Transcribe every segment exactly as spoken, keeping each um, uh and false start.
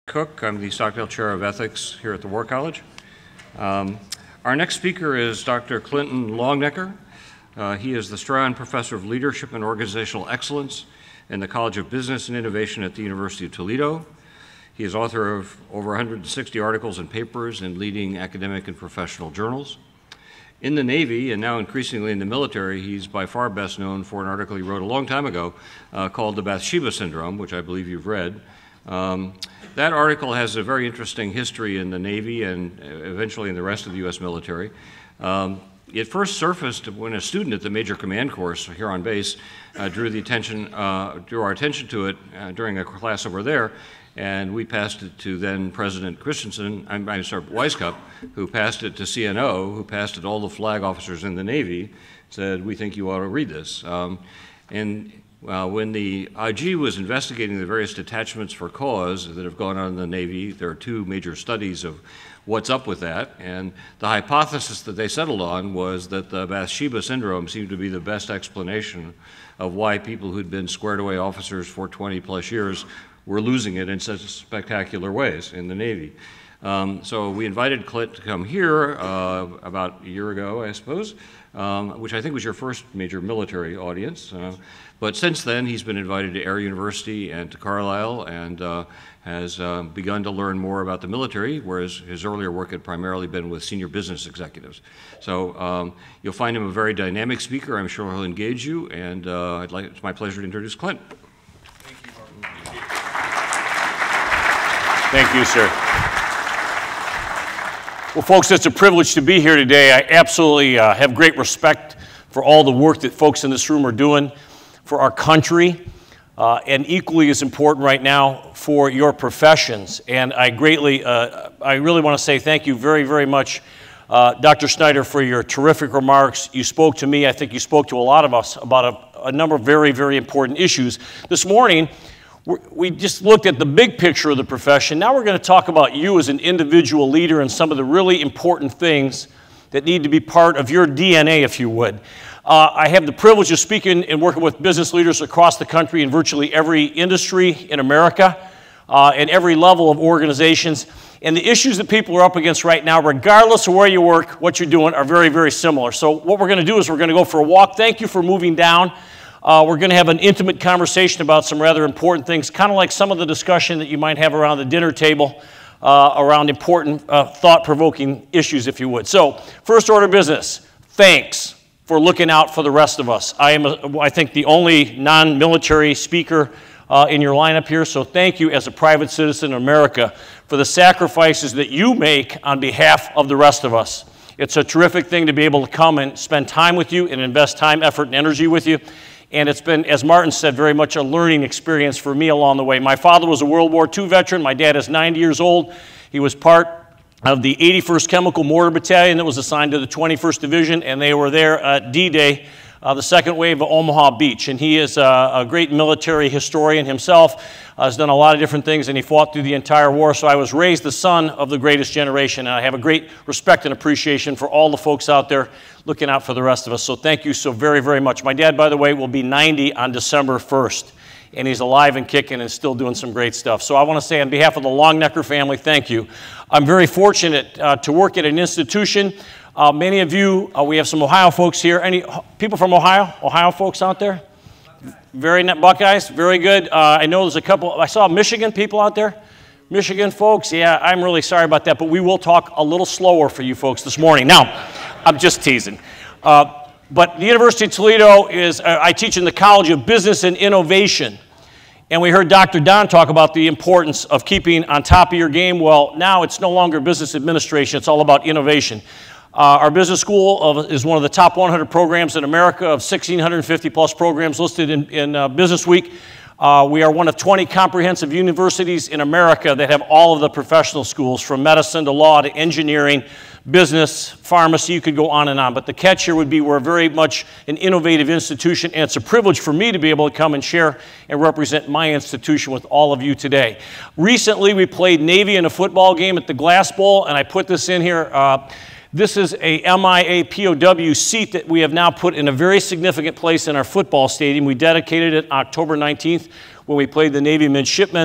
Cook. I'm the Stockdale Chair of Ethics here at the War College. Um, our next speaker is Doctor Clinton Longenecker. Uh, he is the Strahan Professor of Leadership and Organizational Excellence in the College of Business and Innovation at the University of Toledo. He is author of over one hundred sixty articles and papers in leading academic and professional journals. In the Navy, and now increasingly in the military, he's by far best known for an article he wrote a long time ago uh, called the Bathsheba Syndrome, which I believe you've read. Um, that article has a very interesting history in the Navy and eventually in the rest of the U S military. Um, it first surfaced when a student at the Major Command Course here on base uh, drew the attention, uh, drew our attention to it uh, during a class over there, and we passed it to then President Christensen, I'm, I'm sorry, Weisskopf, who passed it to C N O, who passed it to all the flag officers in the Navy, said, we think you ought to read this. Um, and Uh, when the I G was investigating the various detachments for cause that have gone on in the Navy, there are two major studies of what's up with that, and the hypothesis that they settled on was that the Bathsheba Syndrome seemed to be the best explanation of why people who'd been squared away officers for twenty plus years were losing it in such spectacular ways in the Navy. Um, so we invited Clint to come here uh, about a year ago, I suppose, um, which I think was your first major military audience. Uh, but since then, he's been invited to Air University and to Carlisle and uh, has uh, begun to learn more about the military, whereas his earlier work had primarily been with senior business executives. So um, you'll find him a very dynamic speaker. I'm sure he'll engage you, and uh, I'd like, it's my pleasure to introduce Clint. Thank you, Martin. Thank you, sir. Well, folks, it's a privilege to be here today. I absolutely uh, have great respect for all the work that folks in this room are doing for our country, uh, and equally as important right now for your professions. And I greatly, uh, I really want to say thank you very, very much, uh, Doctor Snyder, for your terrific remarks. You spoke to me, I think you spoke to a lot of us about a, a number of very, very important issues. This morning, we just looked at the big picture of the profession. Now we're going to talk about you as an individual leader and some of the really important things that need to be part of your D N A, if you would. Uh, I have the privilege of speaking and working with business leaders across the country in virtually every industry in America uh, and every level of organizations. And the issues that people are up against right now, regardless of where you work, what you're doing, are very, very similar. So what we're going to do is we're going to go for a walk. Thank you for moving down. Uh, we're going to have an intimate conversation about some rather important things, kind of like some of the discussion that you might have around the dinner table, uh, around important, uh, thought-provoking issues, if you would. So, first order of business, thanks for looking out for the rest of us. I am, a, I think, the only non-military speaker uh, in your lineup here, so thank you as a private citizen of America for the sacrifices that you make on behalf of the rest of us. It's a terrific thing to be able to come and spend time with you and invest time, effort, and energy with you. And it's been, as Martin said, very much a learning experience for me along the way. My father was a World War Two veteran. My dad is ninety years old. He was part of the eighty-first Chemical Mortar Battalion that was assigned to the twenty-first Division, and they were there at D-Day, uh, the second wave of Omaha Beach. And he is a, a great military historian himself, uh, has done a lot of different things, and he fought through the entire war. So I was raised the son of the greatest generation, and I have a great respect and appreciation for all the folks out there looking out for the rest of us. So thank you so very, very much. My dad, by the way, will be ninety on December first, and he's alive and kicking and still doing some great stuff. So I want to say on behalf of the Longenecker family, thank you. I'm very fortunate uh, to work at an institution. Uh, many of you, uh, we have some Ohio folks here. Any people from Ohio? Ohio folks out there? Very net Buckeyes, very good. Uh, I know there's a couple, I saw Michigan people out there. Michigan folks, yeah, I'm really sorry about that, but we will talk a little slower for you folks this morning. Now, I'm just teasing. Uh, but the University of Toledo is, uh, I teach in the College of Business and Innovation. And we heard Doctor Don talk about the importance of keeping on top of your game. Well, now it's no longer business administration, it's all about innovation. Uh, our business school of, is one of the top one hundred programs in America of one thousand six hundred fifty plus programs listed in, in uh, Business Week. Uh, we are one of twenty comprehensive universities in America that have all of the professional schools, from medicine to law to engineering, business, pharmacy, you could go on and on. But the catch here would be we're very much an innovative institution, and it's a privilege for me to be able to come and share and represent my institution with all of you today. Recently, we played Navy in a football game at the Glass Bowl, and I put this in here. Uh, This is a M I A P O W seat that we have now put in a very significant place in our football stadium. We dedicated it October nineteenth when we played the Navy midshipmen,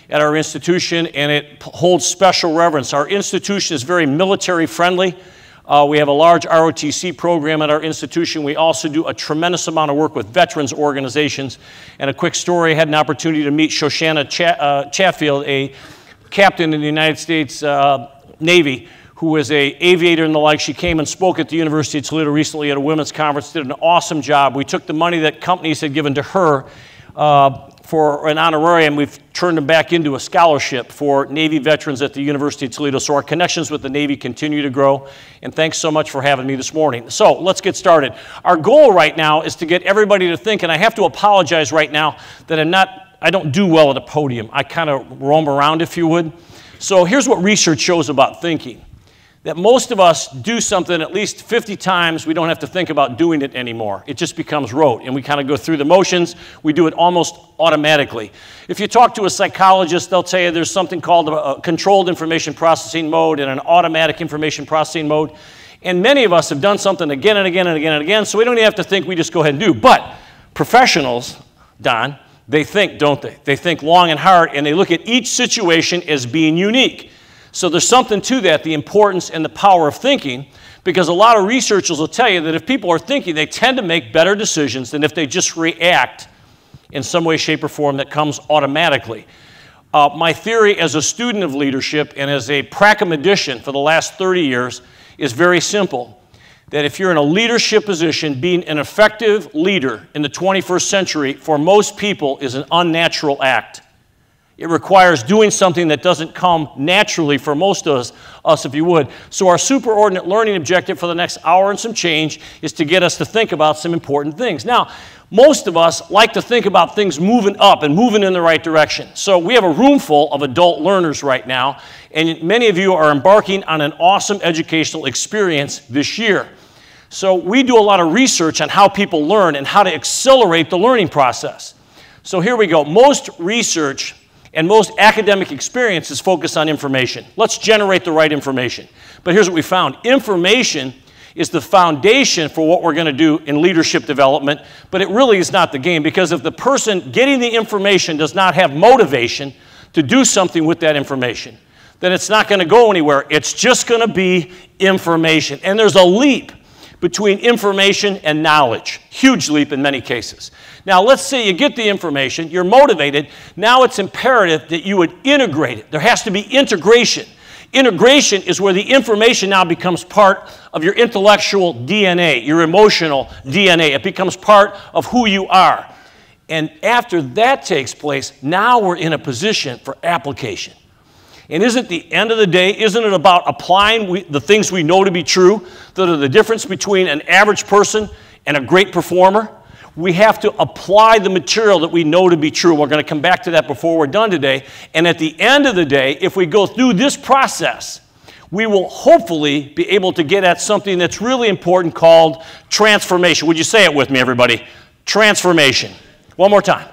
at our institution, and it holds special reverence. Our institution is very military friendly. Uh, we have a large R O T C program at our institution. We also do a tremendous amount of work with veterans organizations. And a quick story, I had an opportunity to meet Shoshana Ch uh, Chatfield, a captain in the United States uh, Navy, who was a aviator and the like. She came and spoke at the University of Toledo recently at a women's conference, did an awesome job. We took the money that companies had given to her uh, for an honorarium, we've turned them back into a scholarship for Navy veterans at the University of Toledo. So our connections with the Navy continue to grow. And thanks so much for having me this morning. So let's get started. Our goal right now is to get everybody to think, and I have to apologize right now that I'm not, I don't do well at a podium. I kind of roam around, if you would. So here's what research shows about thinking. That most of us do something at least fifty times, we don't have to think about doing it anymore. It just becomes rote, and we kind of go through the motions. We do it almost automatically. If you talk to a psychologist, they'll tell you there's something called a controlled information processing mode and an automatic information processing mode. And many of us have done something again and again and again and again, so we don't even have to think, we just go ahead and do. But professionals, Don, they think, don't they? They think long and hard, and they look at each situation as being unique. So there's something to that, the importance and the power of thinking, because a lot of researchers will tell you that if people are thinking, they tend to make better decisions than if they just react in some way, shape, or form that comes automatically. Uh, my theory as a student of leadership and as a practitioner for the last thirty years is very simple, that if you're in a leadership position, being an effective leader in the twenty-first century for most people is an unnatural act. It requires doing something that doesn't come naturally for most of us, us, if you would. So our superordinate learning objective for the next hour and some change is to get us to think about some important things. Now, most of us like to think about things moving up and moving in the right direction. So we have a room full of adult learners right now, and many of you are embarking on an awesome educational experience this year. So we do a lot of research on how people learn and how to accelerate the learning process. So here we go. Most research and most academic experience is focused on information. Let's generate the right information. But here's what we found. Information is the foundation for what we're going to do in leadership development, but it really is not the game, because if the person getting the information does not have motivation to do something with that information, then it's not going to go anywhere. It's just going to be information. And there's a leap between information and knowledge. Huge leap in many cases. Now, let's say you get the information, you're motivated. Now it's imperative that you would integrate it. There has to be integration. Integration is where the information now becomes part of your intellectual D N A, your emotional D N A. It becomes part of who you are. And after that takes place, now we're in a position for application. And isn't the end of the day, isn't it about applying we, the things we know to be true that are the difference between an average person and a great performer? We have to apply the material that we know to be true. We're going to come back to that before we're done today. And at the end of the day, if we go through this process, we will hopefully be able to get at something that's really important called transformation. Would you say it with me, everybody? Transformation. One more time.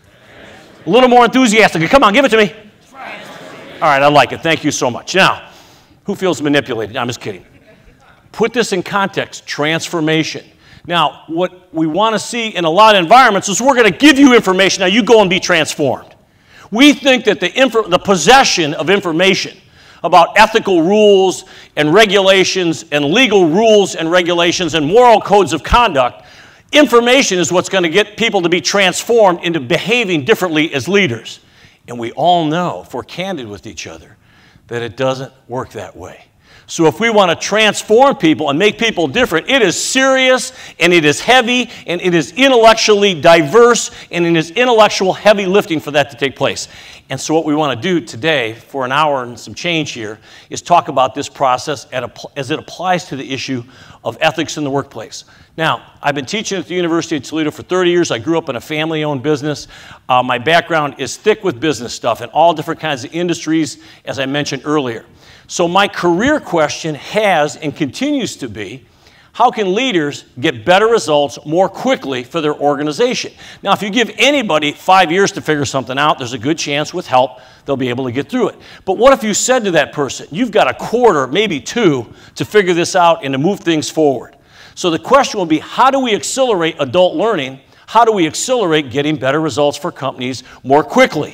A little more enthusiastic. Come on, give it to me. All right, I like it. Thank you so much. Now, who feels manipulated? I'm just kidding. Put this in context, transformation. Now, what we want to see in a lot of environments is we're going to give you information. Now, you go and be transformed. We think that the, the possession of information about ethical rules and regulations and legal rules and regulations and moral codes of conduct, information is what's going to get people to be transformed into behaving differently as leaders. And we all know, if we're candid with each other, that it doesn't work that way. So if we want to transform people and make people different, it is serious, and it is heavy, and it is intellectually diverse, and it is intellectual heavy lifting for that to take place. And so what we want to do today, for an hour and some change here, is talk about this process as it applies to the issue of ethics in the workplace. Now, I've been teaching at the University of Toledo for thirty years. I grew up in a family-owned business. Uh, my background is thick with business stuff in all different kinds of industries, as I mentioned earlier. So my career question has and continues to be, how can leaders get better results more quickly for their organization? Now, if you give anybody five years to figure something out, there's a good chance with help they'll be able to get through it. But what if you said to that person, you've got a quarter, maybe two, to figure this out and to move things forward? So the question will be, how do we accelerate adult learning? How do we accelerate getting better results for companies more quickly?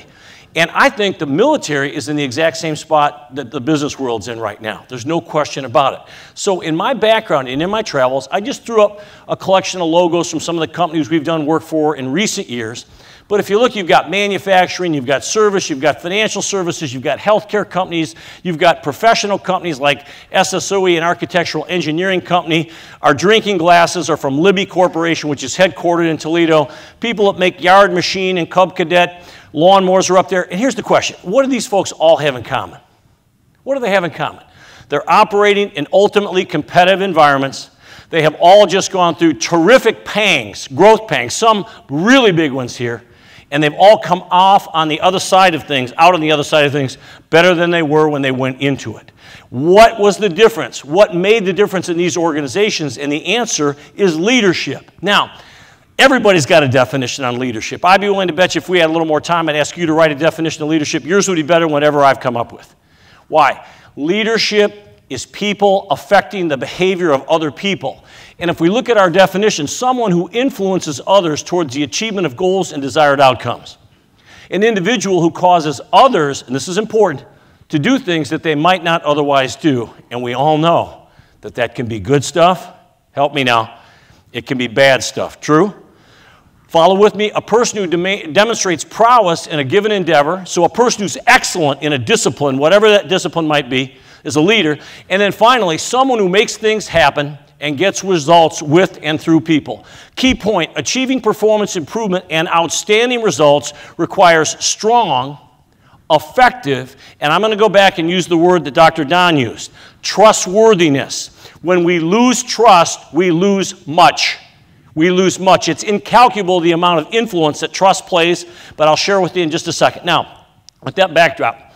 And I think the military is in the exact same spot that the business world's in right now. There's no question about it. So in my background and in my travels, I just threw up a collection of logos from some of the companies we've done work for in recent years. But if you look, you've got manufacturing, you've got service, you've got financial services, you've got healthcare companies, you've got professional companies like S S O E, an architectural engineering company. Our drinking glasses are from Libby Corporation, which is headquartered in Toledo. People that make Yard Machine and Cub Cadet lawnmowers are up there. And here's the question. What do these folks all have in common? What do they have in common? They're operating in ultimately competitive environments. They have all just gone through terrific pangs, growth pangs, some really big ones here. And they've all come off on the other side of things, out on the other side of things, better than they were when they went into it. What was the difference? What made the difference in these organizations? And the answer is leadership. Now, everybody's got a definition on leadership. I'd be willing to bet you if we had a little more time, I'd ask you to write a definition of leadership. Yours would be better than whatever I've come up with. Why? Leadership is people affecting the behavior of other people. And if we look at our definition, someone who influences others towards the achievement of goals and desired outcomes. An individual who causes others, and this is important, to do things that they might not otherwise do. And we all know that that can be good stuff. Help me now. It can be bad stuff. True? Follow with me. A person who dem- demonstrates prowess in a given endeavor, so a person who's excellent in a discipline, whatever that discipline might be, is a leader. And then finally, someone who makes things happen and gets results with and through people. Key point, achieving performance improvement and outstanding results requires strong, effective, and I'm going to go back and use the word that Doctor Don used, trustworthiness. When we lose trust, we lose much. We lose much. It's incalculable the amount of influence that trust plays, but I'll share with you in just a second. Now, with that backdrop,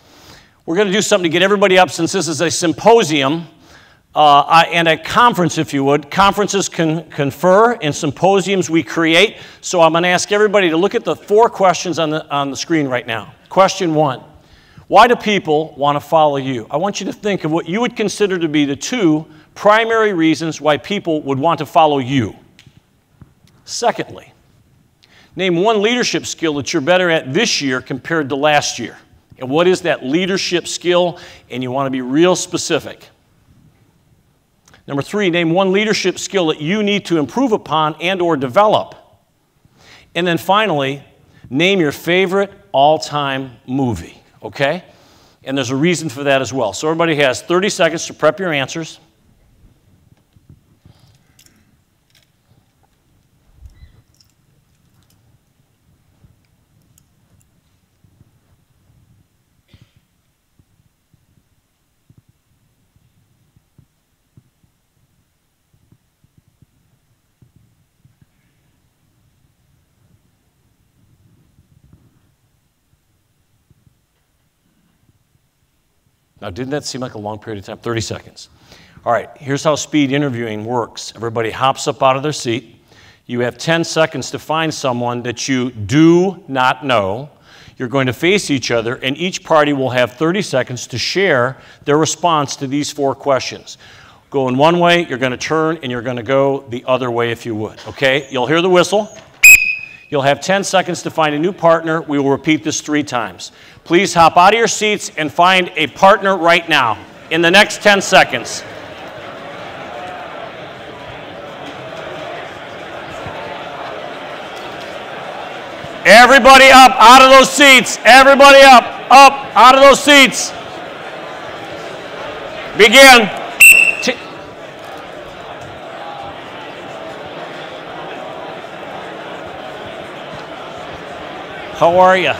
we're going to do something to get everybody up since this is a symposium uh, and a conference, if you would. Conferences can confer and symposiums we create. So I'm going to ask everybody to look at the four questions on the, on the screen right now. Question one, why do people want to follow you? I want you to think of what you would consider to be the two primary reasons why people would want to follow you. Secondly, name one leadership skill that you're better at this year compared to last year. And what is that leadership skill? And you want to be real specific. Number three, name one leadership skill that you need to improve upon and or develop. And then finally, name your favorite all-time movie, okay? And there's a reason for that as well. So everybody has thirty seconds to prep your answers. Now, didn't that seem like a long period of time? thirty seconds. All right, here's how speed interviewing works. Everybody hops up out of their seat. You have ten seconds to find someone that you do not know. You're going to face each other, and each party will have thirty seconds to share their response to these four questions. Go in one way, you're going to turn, and you're going to go the other way if you would, okay? You'll hear the whistle. You'll have ten seconds to find a new partner. We will repeat this three times. Please hop out of your seats and find a partner right now in the next ten seconds. Everybody up, out of those seats. Everybody up, up, out of those seats. Begin. T- How are you?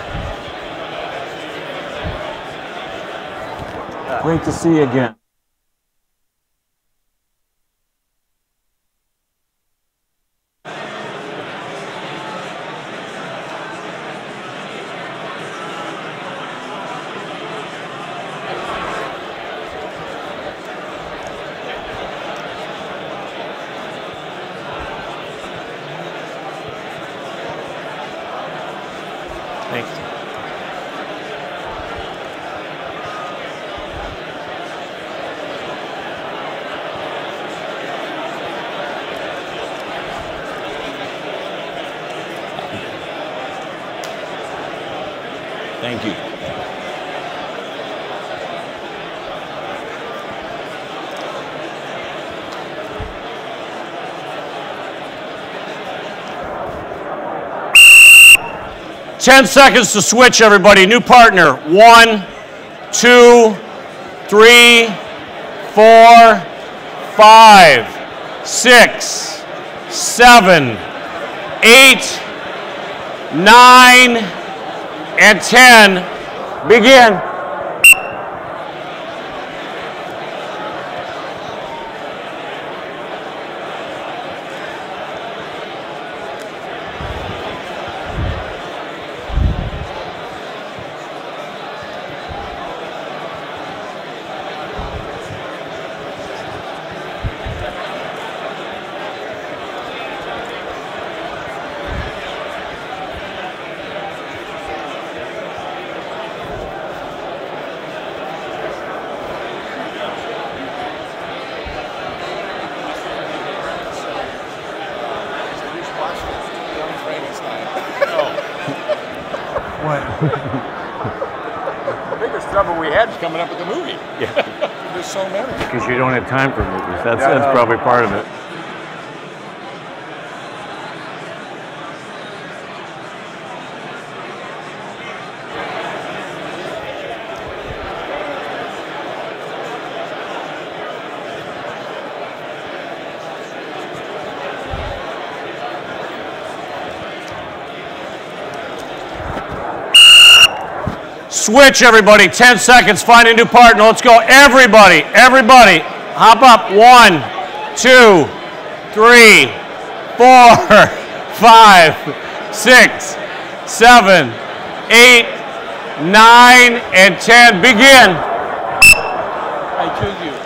Great to see you again. Thanks. Thank you. Ten seconds to switch, everybody. New partner. One, two, three, four, five, six, seven, eight, nine, and ten. Begin. The biggest trouble we had is coming up with the movie. Yeah. There's so many. Because you don't have time for movies. That's, Yeah, that's no. probably part of it. Switch, everybody. Ten seconds. Find a new partner. Let's go. Everybody. Everybody. Hop up. One, two, three, four, five, six, seven, eight, nine, and ten. Begin. I choose you.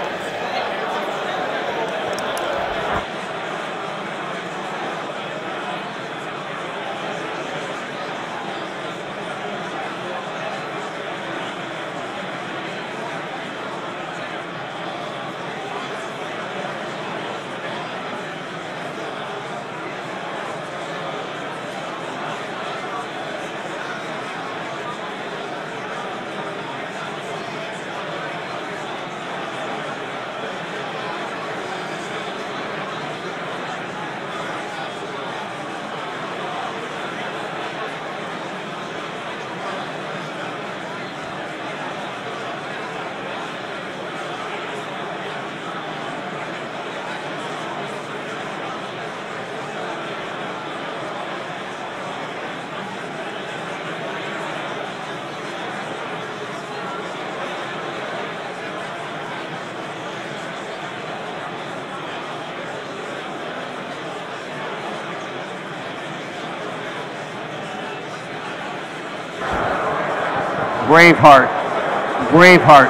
Braveheart. Braveheart.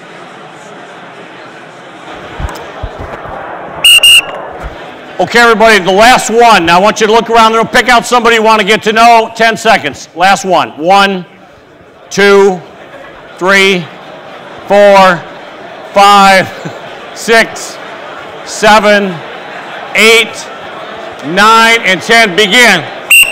Okay, everybody, the last one. Now I want you to look around the room, pick out somebody you want to get to know. Ten seconds. Last one. One, two, three, four, five, six, seven, eight, nine, and ten. Begin.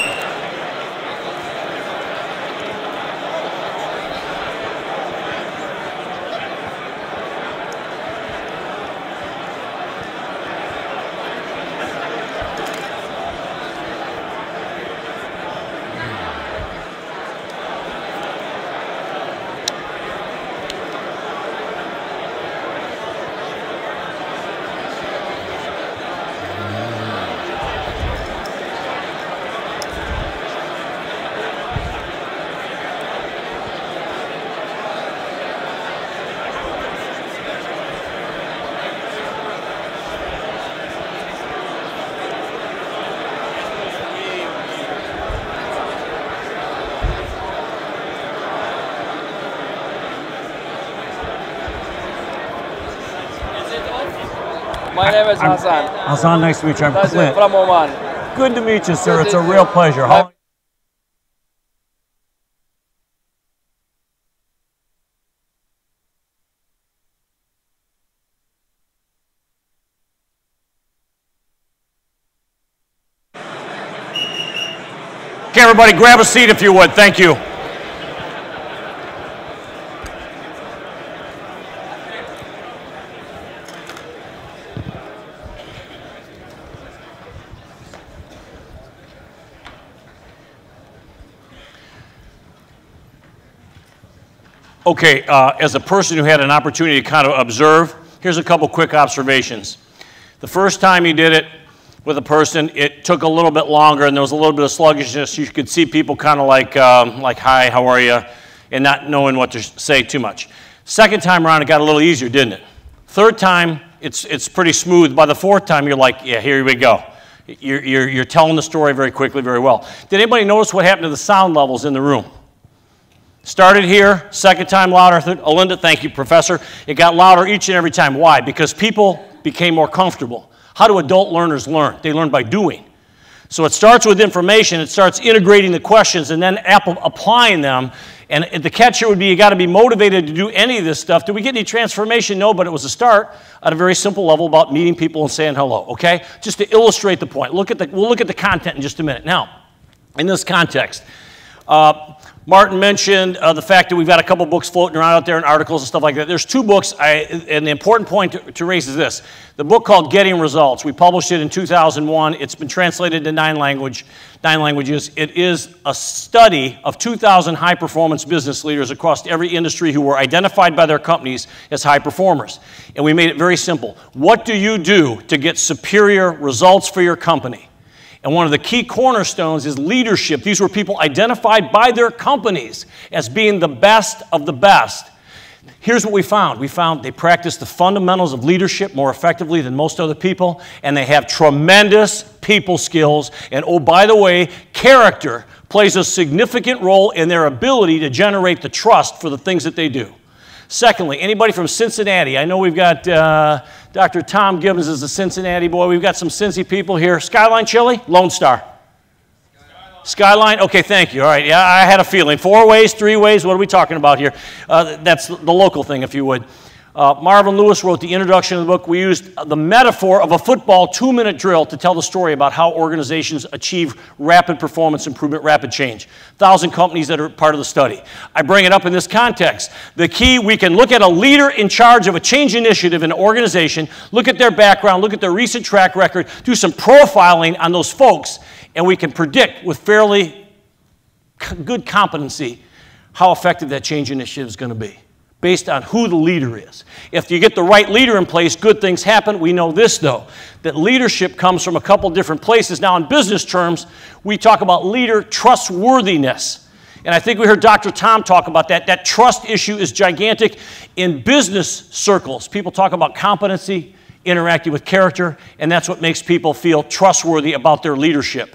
My name is Hassan. Hassan, nice to meet you. I'm That's it, Clint. from Oman. Good to meet you, sir. Good It's to a meet real you. pleasure. My- How Okay, everybody, grab a seat if you would. Thank you. Okay, uh, as a person who had an opportunity to kind of observe, here's a couple quick observations. The first time you did it with a person, it took a little bit longer and there was a little bit of sluggishness. You could see people kind of like, um, like, hi, how are you, and not knowing what to say too much. Second time around, it got a little easier, didn't it? Third time, it's, it's pretty smooth. By the fourth time, you're like, yeah, here we go. You're, you're, you're telling the story very quickly, very well. Did anybody notice what happened to the sound levels in the room? Started here, second time louder. Alinda, thank you, Professor. It got louder each and every time. Why? Because people became more comfortable. How do adult learners learn? They learn by doing. So it starts with information. It starts integrating the questions and then applying them. And the catch here would be you got to be motivated to do any of this stuff. Did we get any transformation? No, but it was a start at a very simple level about meeting people and saying hello, okay? Just to illustrate the point. Look at the, we'll look at the content in just a minute. Now, in this context, uh, Martin mentioned uh, the fact that we've got a couple books floating around out there and articles and stuff like that. There's two books, I, and the important point to, to raise is this. The book called Getting Results, we published it in two thousand one. It's been translated to nine, language, nine languages. It is a study of two thousand high-performance business leaders across every industry who were identified by their companies as high performers. And we made it very simple. What do you do to get superior results for your company? And one of the key cornerstones is leadership. These were people identified by their companies as being the best of the best. Here's what we found. We found they practice the fundamentals of leadership more effectively than most other people, and they have tremendous people skills. And oh, by the way, character plays a significant role in their ability to generate the trust for the things that they do. Secondly, anybody from Cincinnati? I know we've got uh, Doctor Tom Gibbons is a Cincinnati boy. We've got some Cincy people here. Skyline Chili? Lone Star. Skyline. Skyline? Okay, thank you. All right, yeah, I had a feeling. Four ways, three ways, what are we talking about here? Uh, that's the local thing, if you would. Uh, Marvin Lewis wrote the introduction of the book. We used the metaphor of a football two-minute drill to tell the story about how organizations achieve rapid performance improvement, rapid change. one thousand companies that are part of the study. I bring it up in this context. The key, we can look at a leader in charge of a change initiative in an organization, look at their background, look at their recent track record, do some profiling on those folks, and we can predict with fairly good competency how effective that change initiative is going to be, based on who the leader is. If you get the right leader in place, good things happen. We know this, though, that leadership comes from a couple different places. Now, in business terms, we talk about leader trustworthiness. And I think we heard Doctor Tom talk about that. That trust issue is gigantic in business circles. People talk about competency, interacting with character, and that's what makes people feel trustworthy about their leadership.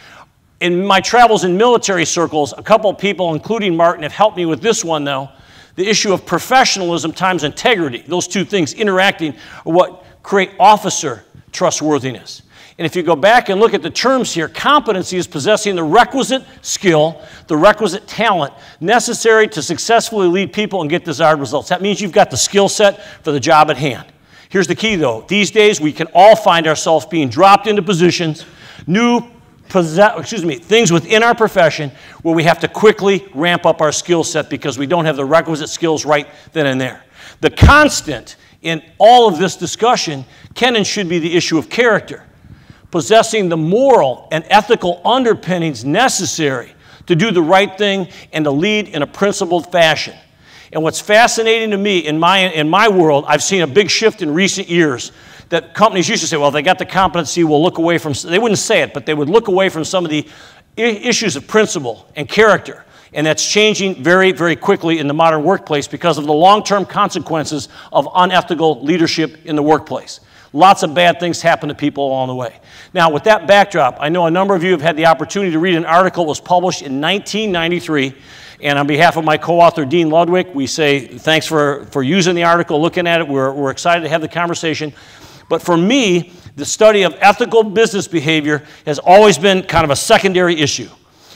In my travels in military circles, a couple of people, including Martin, have helped me with this one, though. The issue of professionalism times integrity, those two things interacting are what create officer trustworthiness. And if you go back and look at the terms here, competency is possessing the requisite skill, the requisite talent necessary to successfully lead people and get desired results. That means you've got the skill set for the job at hand. Here's the key, though. These days, we can all find ourselves being dropped into positions, new Possess, excuse me, things within our profession where we have to quickly ramp up our skill set because we don't have the requisite skills right then and there. The constant in all of this discussion can and should be the issue of character, possessing the moral and ethical underpinnings necessary to do the right thing and to lead in a principled fashion. And what's fascinating to me in my, in my world, I've seen a big shift in recent years that companies used to say, well, they got the competency, we'll look away from, they wouldn't say it, but they would look away from some of the issues of principle and character. And that's changing very, very quickly in the modern workplace because of the long-term consequences of unethical leadership in the workplace. Lots of bad things happen to people along the way. Now, with that backdrop, I know a number of you have had the opportunity to read an article that was published in nineteen ninety-three. And on behalf of my co-author, Dean Ludwig, we say thanks for, for using the article, looking at it. We're, we're excited to have the conversation. But for me, the study of ethical business behavior has always been kind of a secondary issue.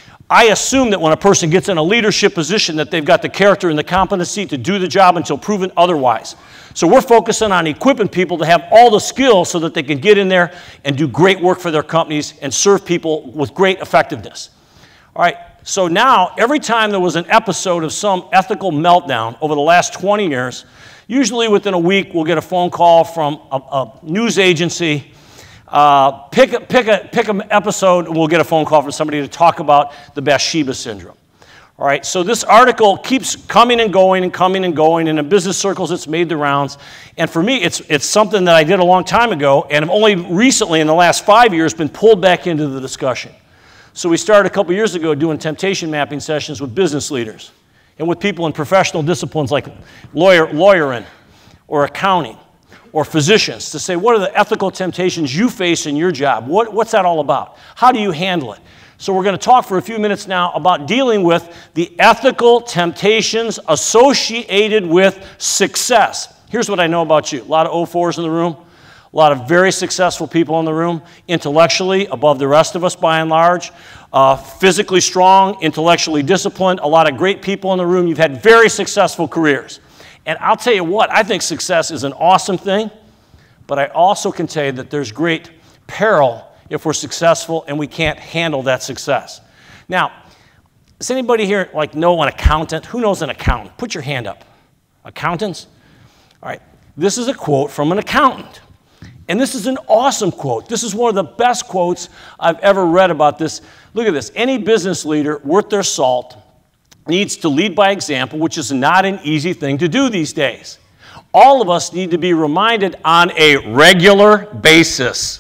I assume that when a person gets in a leadership position that they've got the character and the competency to do the job until proven otherwise. So we're focusing on equipping people to have all the skills so that they can get in there and do great work for their companies and serve people with great effectiveness. All right, so now every time there was an episode of some ethical meltdown over the last twenty years, usually within a week, we'll get a phone call from a, a news agency. Uh, pick, a, pick, a, pick an episode, and we'll get a phone call from somebody to talk about the Bathsheba syndrome. All right, so this article keeps coming and going and coming and going, and in business circles it's made the rounds. And for me, it's, it's something that I did a long time ago, and I've only recently, in the last five years, been pulled back into the discussion. So we started a couple years ago doing temptation mapping sessions with business leaders and with people in professional disciplines like lawyer, lawyering or accounting or physicians to say, what are the ethical temptations you face in your job? What, what's that all about? How do you handle it? So we're going to talk for a few minutes now about dealing with the ethical temptations associated with success. Here's what I know about you. A lot of oh fours in the room, a lot of very successful people in the room, intellectually above the rest of us by and large, uh, physically strong, intellectually disciplined, a lot of great people in the room. You've had very successful careers. And I'll tell you what, I think success is an awesome thing, but I also can tell you that there's great peril if we're successful and we can't handle that success. Now, does anybody here like know an accountant? Who knows an accountant? Put your hand up. Accountants? All right. This is a quote from an accountant. And this is an awesome quote. This is one of the best quotes I've ever read about this. Look at this. Any business leader worth their salt needs to lead by example, which is not an easy thing to do these days. All of us need to be reminded on a regular basis.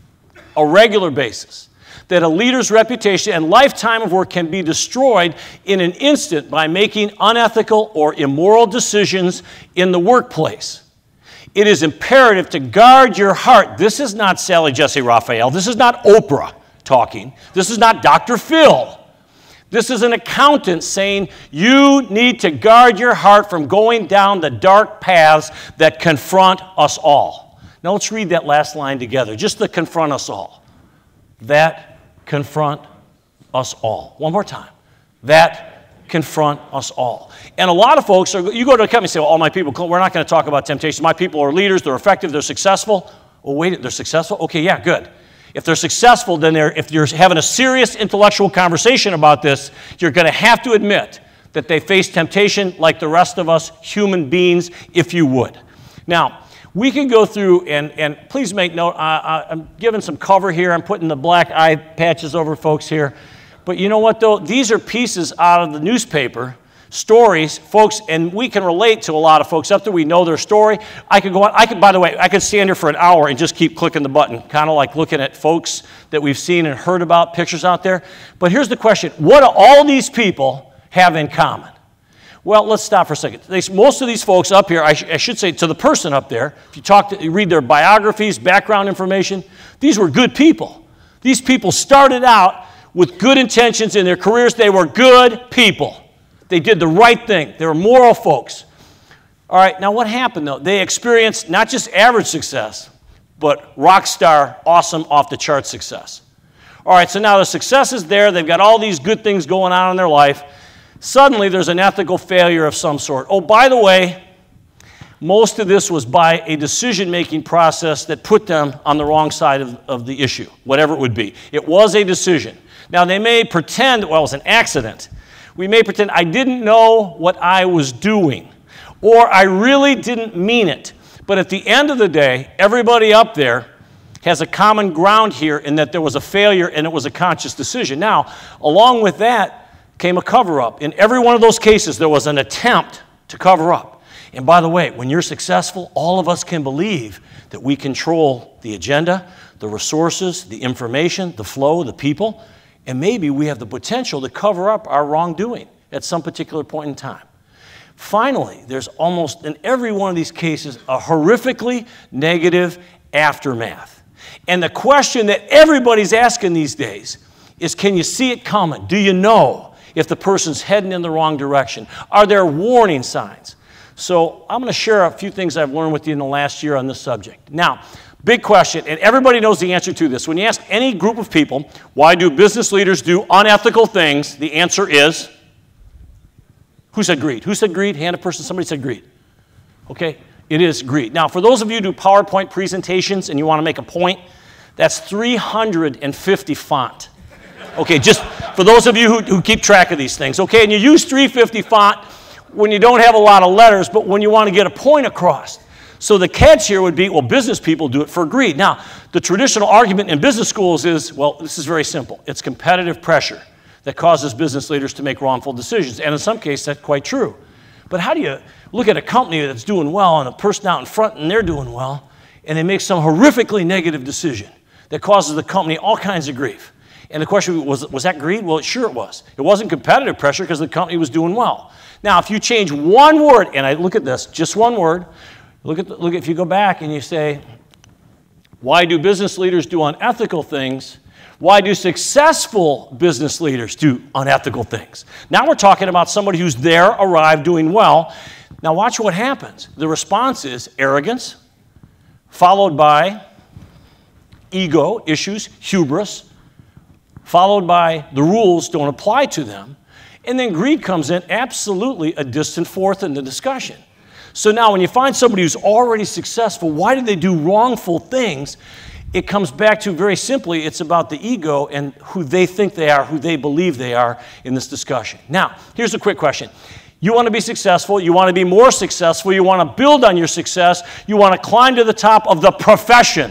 A regular basis, that a leader's reputation and lifetime of work can be destroyed in an instant by making unethical or immoral decisions in the workplace. It is imperative to guard your heart. This is not Sally Jesse Raphael. This is not Oprah talking. This is not Doctor Phil. This is an accountant saying you need to guard your heart from going down the dark paths that confront us all. Now let's read that last line together, just to confront us all. That confront us all. One more time. That confront us all. And a lot of folks, are, you go to a company and say, well, all my people, we're not going to talk about temptation. My people are leaders, they're effective, they're successful. Oh, wait, they're successful? Okay, yeah, good. If they're successful, then they're, if you're having a serious intellectual conversation about this, you're going to have to admit that they face temptation like the rest of us human beings, if you would. Now, we can go through, and, and please make note, uh, I'm giving some cover here. I'm putting the black eye patches over folks here. But you know what, though? These are pieces out of the newspaper, stories, folks, and we can relate to a lot of folks up there. We know their story. I could go on. I could, by the way, I could stand here for an hour and just keep clicking the button, kind of like looking at folks that we've seen and heard about, pictures out there. But here's the question. What do all these people have in common? Well, let's stop for a second. They, most of these folks up here, I, sh I should say to the person up there, if you talk to, you read their biographies, background information, these were good people. These people started out with good intentions in their careers. They were good people. They did the right thing. They were moral folks. All right, now what happened though? They experienced not just average success, but rock star, awesome, off-the-chart success. All right, so now the success is there. They've got all these good things going on in their life. Suddenly, there's an ethical failure of some sort. Oh, by the way, most of this was by a decision-making process that put them on the wrong side of, of the issue, whatever it would be. It was a decision. Now, they may pretend, well, it was an accident. We may pretend I didn't know what I was doing, or I really didn't mean it. But at the end of the day, everybody up there has a common ground here in that there was a failure and it was a conscious decision. Now, along with that, came a cover-up. In every one of those cases, there was an attempt to cover up. And by the way, when you're successful, all of us can believe that we control the agenda, the resources, the information, the flow, the people, and maybe we have the potential to cover up our wrongdoing at some particular point in time. Finally, there's almost in every one of these cases a horrifically negative aftermath. And the question that everybody's asking these days is, can you see it coming? Do you know if the person's heading in the wrong direction? Are there warning signs? So I'm going to share a few things I've learned with you in the last year on this subject. Now, big question, and everybody knows the answer to this. When you ask any group of people, why do business leaders do unethical things? The answer is, who said greed? Who said greed? Hand a person, somebody said greed. Okay, it is greed. Now, for those of you who do PowerPoint presentations and you want to make a point, that's three hundred fifty font. Okay, just for those of you who, who keep track of these things, okay, and you use three fifty font when you don't have a lot of letters, but when you want to get a point across. So the catch here would be, well, business people do it for greed. Now, the traditional argument in business schools is, well, this is very simple. It's competitive pressure. that causes business leaders to make wrongful decisions. And in some cases, that's quite true. But how do you look at a company that's doing well and a person out in front and they're doing well, and they make some horrifically negative decision that causes the company all kinds of grief? And the question was, was that greed? Well, sure it was. It wasn't competitive pressure because the company was doing well. Now, if you change one word, and I look at this, just one word, look at the, look if you go back and you say, why do business leaders do unethical things? Why do successful business leaders do unethical things? Now we're talking about somebody who's there, arrived, doing well. Now watch what happens. The response is arrogance, followed by ego issues, hubris, followed by the rules don't apply to them, and then greed comes in, absolutely a distant fourth in the discussion. So now when you find somebody who's already successful, why did they do wrongful things? It comes back to, very simply, it's about the ego and who they think they are, who they believe they are in this discussion. Now, here's a quick question. You want to be successful, you want to be more successful, you want to build on your success, you want to climb to the top of the profession.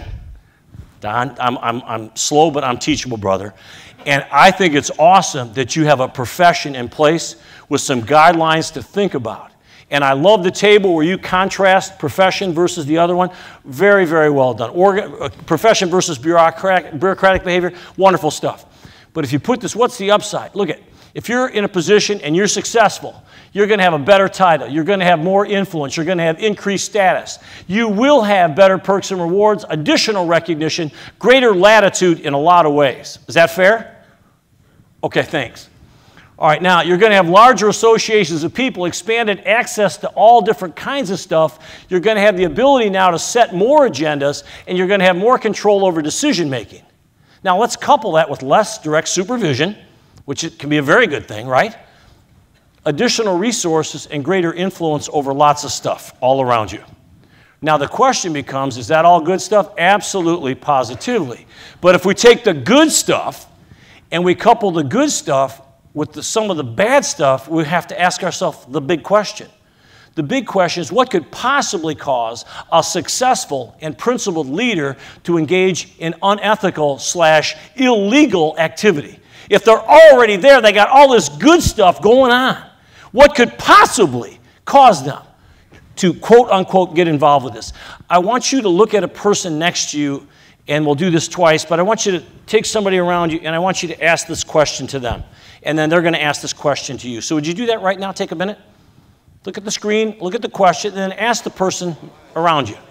Don, I'm, I'm, I'm slow, but I'm teachable, brother. And I think it's awesome that you have a profession in place with some guidelines to think about. And I love the table where you contrast profession versus the other one. Very, very well done. Organ, uh, profession versus bureaucratic, bureaucratic behavior, wonderful stuff. But if you put this, what's the upside? Look at, if you're in a position and you're successful, you're going to have a better title. You're going to have more influence. You're going to have increased status. You will have better perks and rewards, additional recognition, greater latitude in a lot of ways. Is that fair? Okay, thanks. All right, now you're going to have larger associations of people, expanded access to all different kinds of stuff. You're going to have the ability now to set more agendas, and you're going to have more control over decision making. Now let's couple that with less direct supervision, which it can be a very good thing, right? Additional resources and greater influence over lots of stuff all around you. Now the question becomes, is that all good stuff? Absolutely, positively. But if we take the good stuff and we couple the good stuff with the, some of the bad stuff, we have to ask ourselves the big question. The big question is, what could possibly cause a successful and principled leader to engage in unethical slash illegal activity? If they're already there, they got all this good stuff going on. What could possibly cause them to, quote unquote, get involved with this? I want you to look at a person next to you, and we'll do this twice, but I want you to take somebody around you, and I want you to ask this question to them. And then they're going to ask this question to you. So would you do that right now? Take a minute. Look at the screen, look at the question, and then ask the person around you.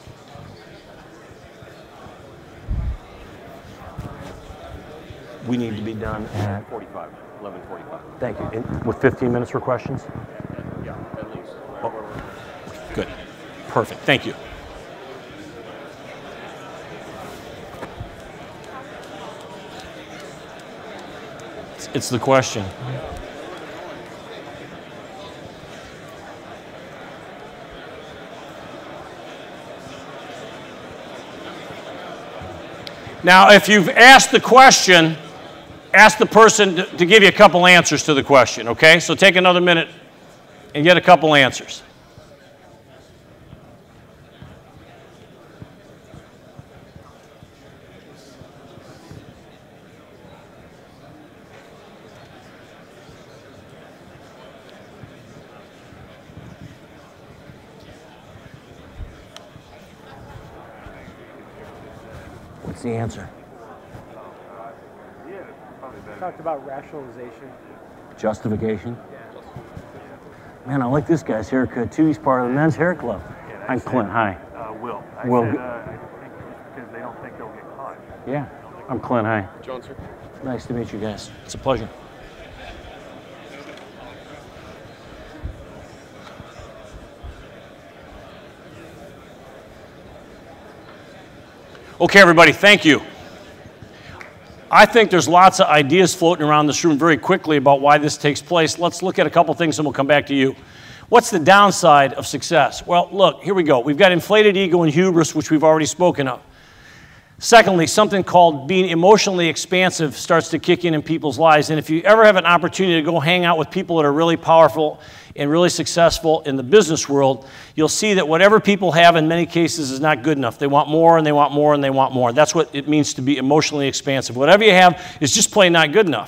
We need to be done at forty-five, eleven forty-five. Thank you. And with fifteen minutes for questions? Yeah, at least. Oh, good. Perfect. Thank you. It's, it's the question. Now, if you've asked the question, ask the person to, to give you a couple answers to the question, okay? So take another minute and get a couple answers. What's the answer? Talked about rationalization. Justification? Man, I like this guy's haircut too. He's part of the men's hair club. Yeah, I'm said, Clint. Hi. Uh, Will. I Will. said, uh, I think it's because they don't think they'll get caught. Yeah, I'm Clint. Hi. John, sir. Nice to meet you guys. It's a pleasure. Okay, everybody, thank you. I think there's lots of ideas floating around this room very quickly about why this takes place. Let's look at a couple things and we'll come back to you. What's the downside of success? Well, look, here we go. We've got inflated ego and hubris, which we've already spoken of. Secondly, something called being emotionally expansive starts to kick in in people's lives. And if you ever have an opportunity to go hang out with people that are really powerful and really successful in the business world, you'll see that whatever people have in many cases is not good enough. They want more and they want more and they want more. That's what it means to be emotionally expansive. Whatever you have is just plain not good enough.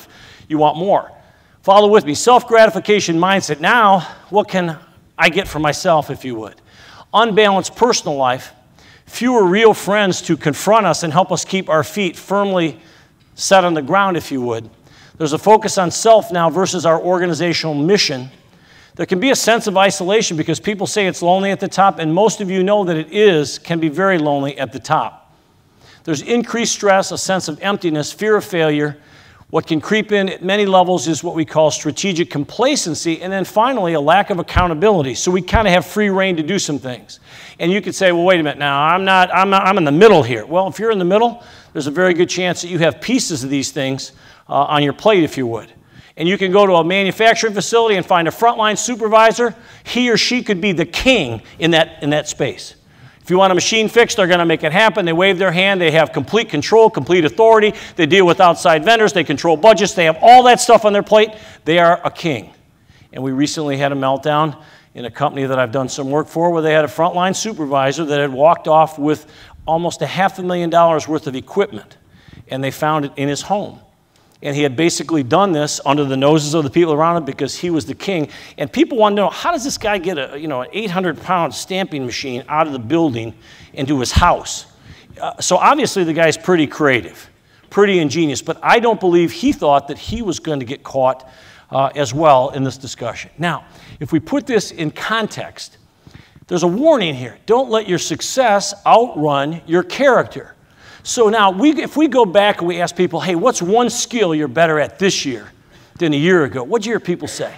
you want more. Follow with me. Self-gratification mindset. Now, what can I get for myself, if you would? Unbalanced personal life. Fewer real friends to confront us and help us keep our feet firmly set on the ground, if you would. There's a focus on self now versus our organizational mission. There can be a sense of isolation because people say it's lonely at the top, and most of you know that it is, can be very lonely at the top. There's increased stress, a sense of emptiness, fear of failure. What can creep in at many levels is what we call strategic complacency, and then finally, a lack of accountability. So we kind of have free rein to do some things. And you could say, well, wait a minute, now I'm not, I'm not, I'm in the middle here. Well, if you're in the middle, there's a very good chance that you have pieces of these things uh, on your plate, if you would. And you can go to a manufacturing facility and find a frontline supervisor. He or she could be the king in that, in that space. If you want a machine fixed, they're going to make it happen. They wave their hand. They have complete control, complete authority. They deal with outside vendors. They control budgets. They have all that stuff on their plate. They are a king. And we recently had a meltdown in a company that I've done some work for where they had a frontline supervisor that had walked off with almost a half a million dollars worth of equipment. And they found it in his home. And he had basically done this under the noses of the people around him because he was the king. And people want to know, how does this guy get a, you know, an eight hundred pound stamping machine out of the building into his house? Uh, so obviously the guy's pretty creative, pretty ingenious. But I don't believe he thought that he was going to get caught uh, as well in this discussion. Now, if we put this in context, there's a warning here. Don't let your success outrun your character. So now, we, if we go back and we ask people, hey, what's one skill you're better at this year than a year ago? What'd you hear people say?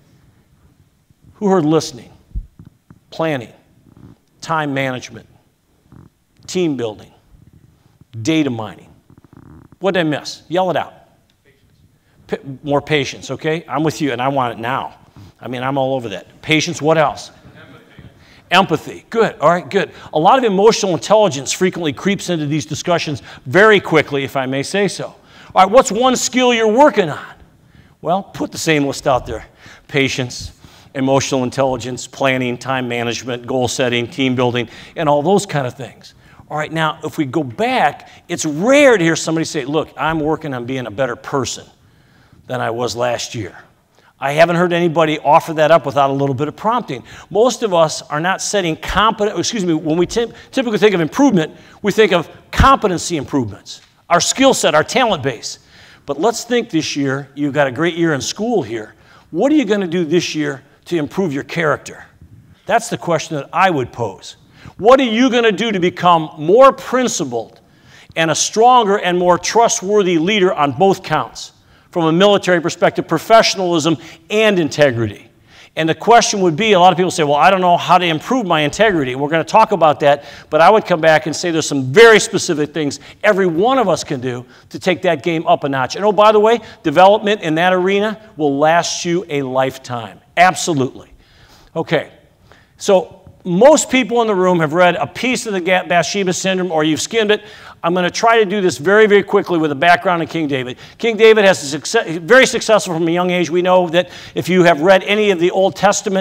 Who heard listening, planning, time management, team building, data mining? What did I miss? Yell it out. P- more patience, okay? I'm with you, and I want it now. I mean, I'm all over that. Patience, what else? Empathy. Good. All right, good. A lot of emotional intelligence frequently creeps into these discussions very quickly, if I may say so. All right, what's one skill you're working on? Well, put the same list out there. Patience, emotional intelligence, planning, time management, goal setting, team building, and all those kind of things. All right, now, if we go back, it's rare to hear somebody say, look, I'm working on being a better person than I was last year. I haven't heard anybody offer that up without a little bit of prompting. Most of us are not setting competent, excuse me, when we typically think of improvement, we think of competency improvements, our skill set, our talent base. But let's think this year, you've got a great year in school here. What are you going to do this year to improve your character? That's the question that I would pose. What are you going to do to become more principled and a stronger and more trustworthy leader on both counts? From a military perspective, professionalism and integrity. And the question would be, a lot of people say, well, I don't know how to improve my integrity. And we're going to talk about that, but I would come back and say there's some very specific things every one of us can do to take that game up a notch. And oh, by the way, development in that arena will last you a lifetime. Absolutely. Okay, so most people in the room have read a piece of the Bathsheba syndrome, or you've skimmed it. I'm going to try to do this very, very quickly with a background in King David. King David has a success, very successful from a young age. We know that if you have read any of the Old Testament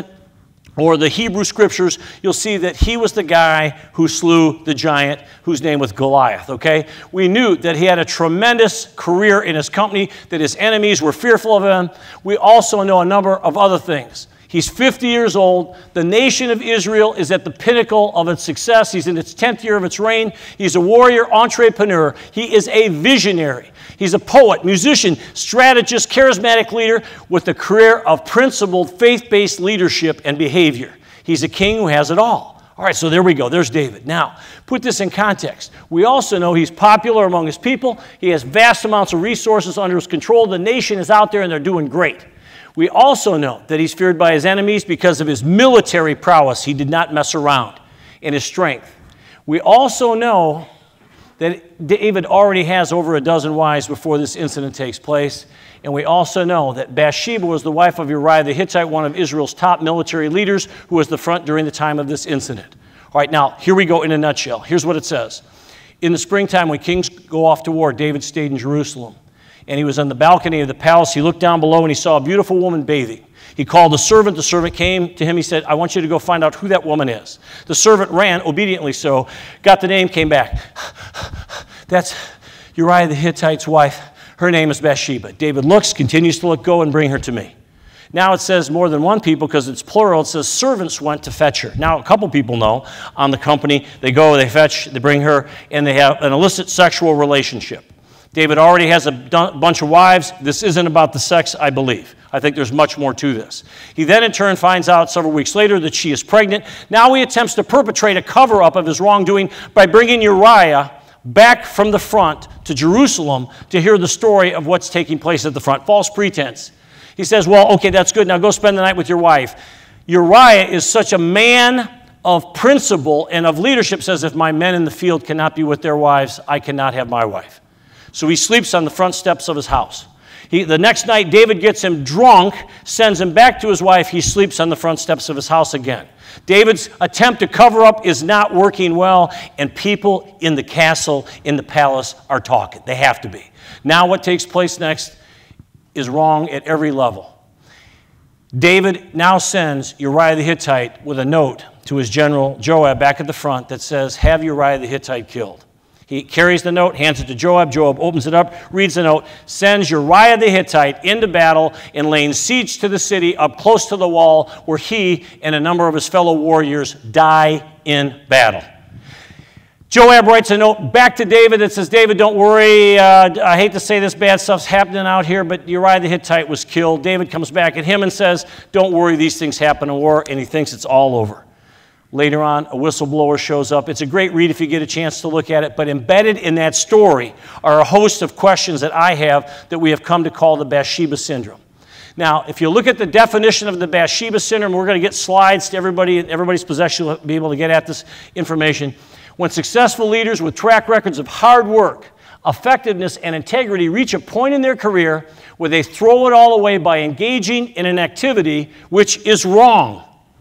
or the Hebrew Scriptures, you'll see that he was the guy who slew the giant whose name was Goliath, okay? We knew that he had a tremendous career in his company, that his enemies were fearful of him. We also know a number of other things. He's fifty years old. The nation of Israel is at the pinnacle of its success. He's in its tenth year of its reign. He's a warrior, entrepreneur. He is a visionary. He's a poet, musician, strategist, charismatic leader with a career of principled, faith-based leadership and behavior. He's a king who has it all. All right, so there we go. There's David. Now, put this in context. We also know he's popular among his people. He has vast amounts of resources under his control. The nation is out there, and they're doing great. We also know that he's feared by his enemies because of his military prowess. He did not mess around, and his strength. We also know that David already has over a dozen wives before this incident takes place. And we also know that Bathsheba was the wife of Uriah the Hittite, one of Israel's top military leaders, who was the front during the time of this incident. All right, now, here we go in a nutshell. Here's what it says. In the springtime, when kings go off to war, David stayed in Jerusalem. And he was on the balcony of the palace. He looked down below and he saw a beautiful woman bathing. He called the servant. The servant came to him. He said, I want you to go find out who that woman is. The servant ran, obediently so, got the name, came back. That's Uriah the Hittite's wife. Her name is Bathsheba. David looks, continues to look, go and bring her to me. Now it says more than one people because it's plural. It says servants went to fetch her. Now a couple people know on the company, they go, they fetch, they bring her, and they have an illicit sexual relationship. David already has a bunch of wives. This isn't about the sex, I believe. I think there's much more to this. He then in turn finds out several weeks later that she is pregnant. Now he attempts to perpetrate a cover-up of his wrongdoing by bringing Uriah back from the front to Jerusalem to hear the story of what's taking place at the front. False pretense. He says, well, okay, that's good. Now go spend the night with your wife. Uriah is such a man of principle and of leadership, says, if my men in the field cannot be with their wives, I cannot have my wife. So he sleeps on the front steps of his house. He, the next night, David gets him drunk, sends him back to his wife. He sleeps on the front steps of his house again. David's attempt to cover up is not working well, and people in the castle, in the palace, are talking. They have to be. Now what takes place next is wrong at every level. David now sends Uriah the Hittite with a note to his general Joab back at the front that says, have Uriah the Hittite killed. He carries the note, hands it to Joab. Joab opens it up, reads the note, sends Uriah the Hittite into battle and laying siege to the city up close to the wall where he and a number of his fellow warriors die in battle. Joab writes a note back to David that says, David, don't worry. Uh, I hate to say this, bad stuff's happening out here, but Uriah the Hittite was killed. David comes back at him and says, don't worry, these things happen in war, and he thinks it's all over. Later on, a whistleblower shows up. It's a great read if you get a chance to look at it, but embedded in that story are a host of questions that I have that we have come to call the Bathsheba syndrome. Now, if you look at the definition of the Bathsheba syndrome, we're going to get slides to everybody, everybody's possession will be able to get at this information. When successful leaders with track records of hard work, effectiveness, and integrity reach a point in their career where they throw it all away by engaging in an activity which is wrong,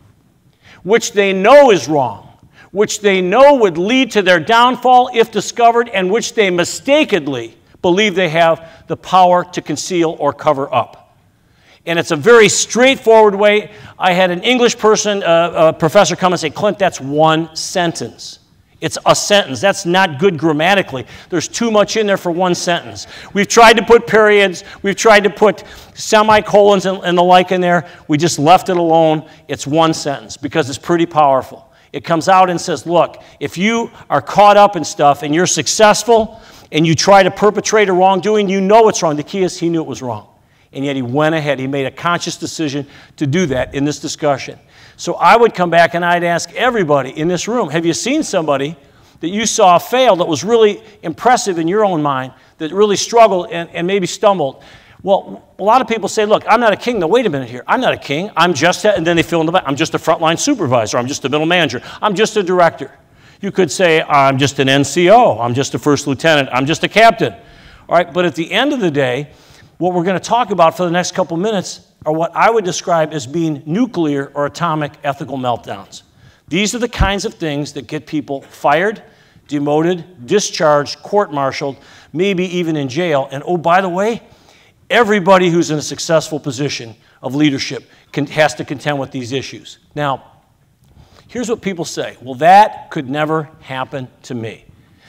which they know is wrong, which they know would lead to their downfall if discovered, and which they mistakenly believe they have the power to conceal or cover up. And it's a very straightforward way. I had an English person, uh, a professor, come and say, Clint, that's one sentence. It's a sentence. That's not good grammatically. There's too much in there for one sentence. We've tried to put periods. We've tried to put semicolons and, and the like in there. We just left it alone. It's one sentence because it's pretty powerful. It comes out and says, look, if you are caught up in stuff and you're successful and you try to perpetrate a wrongdoing, you know it's wrong. The key is he knew it was wrong. And yet he went ahead. He made a conscious decision to do that in this discussion. So I would come back and I'd ask everybody in this room, have you seen somebody that you saw fail that was really impressive in your own mind, that really struggled and, and maybe stumbled? Well, a lot of people say, look, I'm not a king. No, wait a minute here. I'm not a king. I'm just a, and then they fill in the back. I'm just a frontline supervisor. I'm just a middle manager. I'm just a director. You could say, I'm just an N C O. I'm just a first lieutenant. I'm just a captain. All right, but at the end of the day, what we're going to talk about for the next couple minutes are what I would describe as being nuclear or atomic ethical meltdowns. These are the kinds of things that get people fired, demoted, discharged, court-martialed, maybe even in jail. And oh, by the way, everybody who's in a successful position of leadership can, has to contend with these issues. Now, here's what people say. Well, that could never happen to me.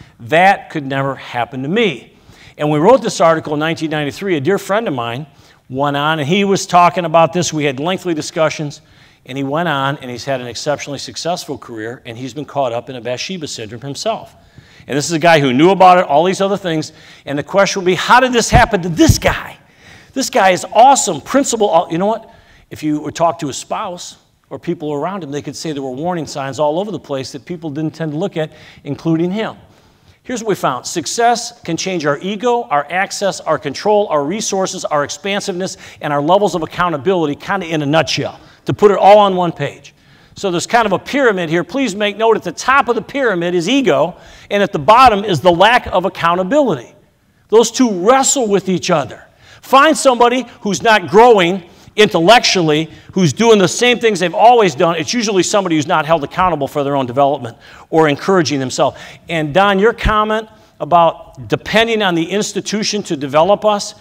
That could never happen to me. And we wrote this article in nineteen ninety-three. A dear friend of mine went on, and he was talking about this. We had lengthy discussions, and he went on, and he's had an exceptionally successful career, and he's been caught up in a Bathsheba syndrome himself. And this is a guy who knew about it, all these other things, and the question would be, how did this happen to this guy? This guy is awesome, principled. You know what? If you would talk to his spouse or people around him, they could say there were warning signs all over the place that people didn't tend to look at, including him. Here's what we found. Success can change our ego, our access, our control, our resources, our expansiveness, and our levels of accountability, kind of in a nutshell, to put it all on one page. So there's kind of a pyramid here. Please make note at the top of the pyramid is ego, and at the bottom is the lack of accountability. Those two wrestle with each other. Find somebody who's not growing intellectually, who's doing the same things they've always done. It's usually somebody who's not held accountable for their own development or encouraging themselves. And Don, your comment about depending on the institution to develop us,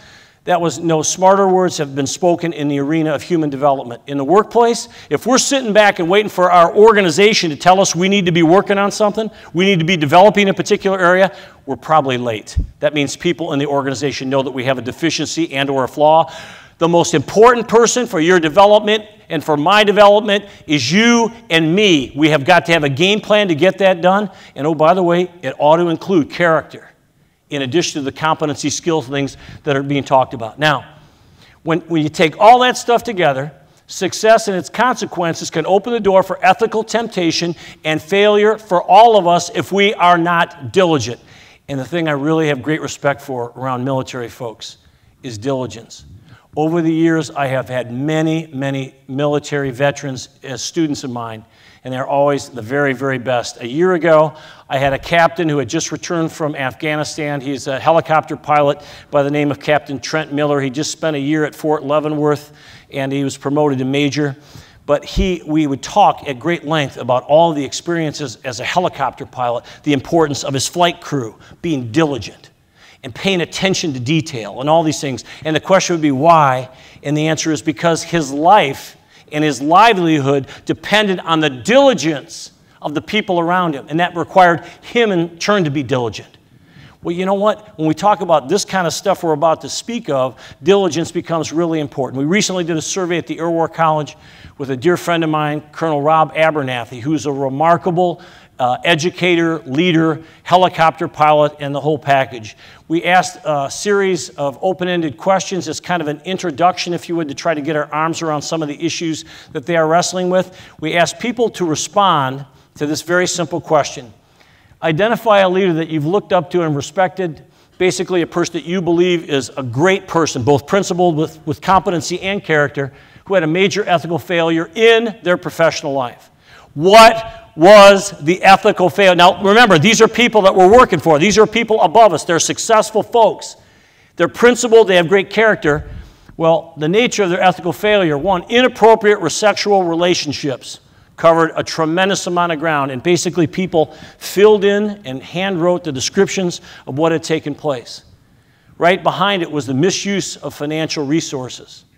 That was no smarter words have been spoken in the arena of human development. In the workplace, if we're sitting back and waiting for our organization to tell us we need to be working on something, we need to be developing a particular area, we're probably late. That means people in the organization know that we have a deficiency and or a flaw. The most important person for your development and for my development is you and me. We have got to have a game plan to get that done. And oh, by the way, it ought to include character, in addition to the competency, skills, things that are being talked about. Now, when, when you take all that stuff together, success and its consequences can open the door for ethical temptation and failure for all of us if we are not diligent. And the thing I really have great respect for around military folks is diligence. Over the years, I have had many, many military veterans as students of mine, and they're always the very, very best. A year ago, I had a captain who had just returned from Afghanistan. He's a helicopter pilot by the name of Captain Trent Miller. He just spent a year at Fort Leavenworth, and he was promoted to major. But he, we would talk at great length about all the experiences as a helicopter pilot, the importance of his flight crew, being diligent, and paying attention to detail, and all these things. And the question would be why? And the answer is because his life and his livelihood depended on the diligence of the people around him, and that required him in turn to be diligent. Well, you know what? When we talk about this kind of stuff we're about to speak of, diligence becomes really important. We recently did a survey at the Air War College with a dear friend of mine, Colonel Rob Abernathy, who's a remarkable uh, educator, leader, helicopter pilot, and the whole package. We asked a series of open-ended questions as kind of an introduction, if you would, to try to get our arms around some of the issues that they are wrestling with. We asked people to respond to this very simple question. Identify a leader that you've looked up to and respected, basically a person that you believe is a great person, both principled with, with competency and character, who had a major ethical failure in their professional life. What was the ethical failure? Now, remember, these are people that we're working for. These are people above us. They're successful folks. They're principled. They have great character. Well, the nature of their ethical failure, one, inappropriate sexual relationships covered a tremendous amount of ground, and basically people filled in and hand wrote the descriptions of what had taken place. Right behind it was the misuse of financial resources,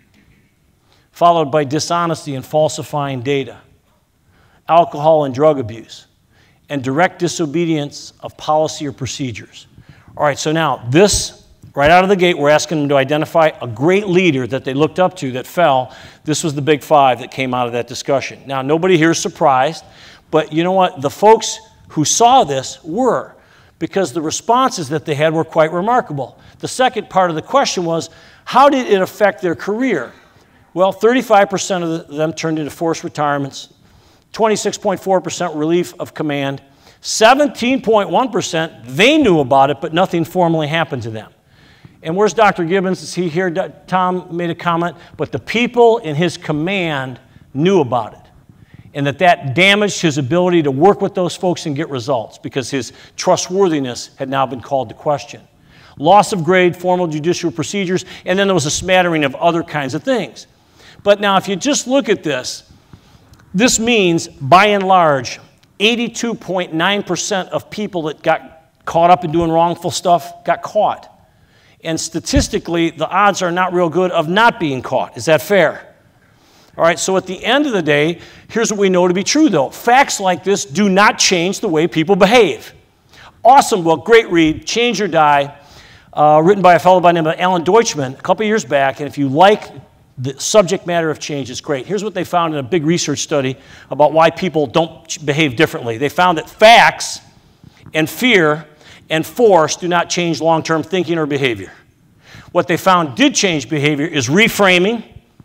followed by dishonesty and falsifying data, alcohol and drug abuse, and direct disobedience of policy or procedures. All right, so now this, right out of the gate, we're asking them to identify a great leader that they looked up to that fell. This was the big five that came out of that discussion. Now, nobody here is surprised, but you know what? The folks who saw this were, because the responses that they had were quite remarkable. The second part of the question was, how did it affect their career? Well, thirty-five percent of them turned into forced retirements, twenty-six point four percent relief of command, seventeen point one percent they knew about it, but nothing formally happened to them. And where's Doctor Gibbons? Is he here? Tom made a comment, but the people in his command knew about it, and that that damaged his ability to work with those folks and get results because his trustworthiness had now been called to question. Loss of grade, formal judicial procedures, and then there was a smattering of other kinds of things. But now if you just look at this, this means, by and large, eighty-two point nine percent of people that got caught up in doing wrongful stuff got caught. And statistically, the odds are not real good of not being caught. Is that fair? All right, so at the end of the day, here's what we know to be true, though. Facts like this do not change the way people behave. Awesome book, great read, Change or Die, uh, written by a fellow by the name of Alan Deutschman a couple years back. And if you like the subject matter of change, it's great. Here's what they found in a big research study about why people don't behave differently. They found that facts and fear and force do not change long-term thinking or behavior. What they found did change behavior is reframing,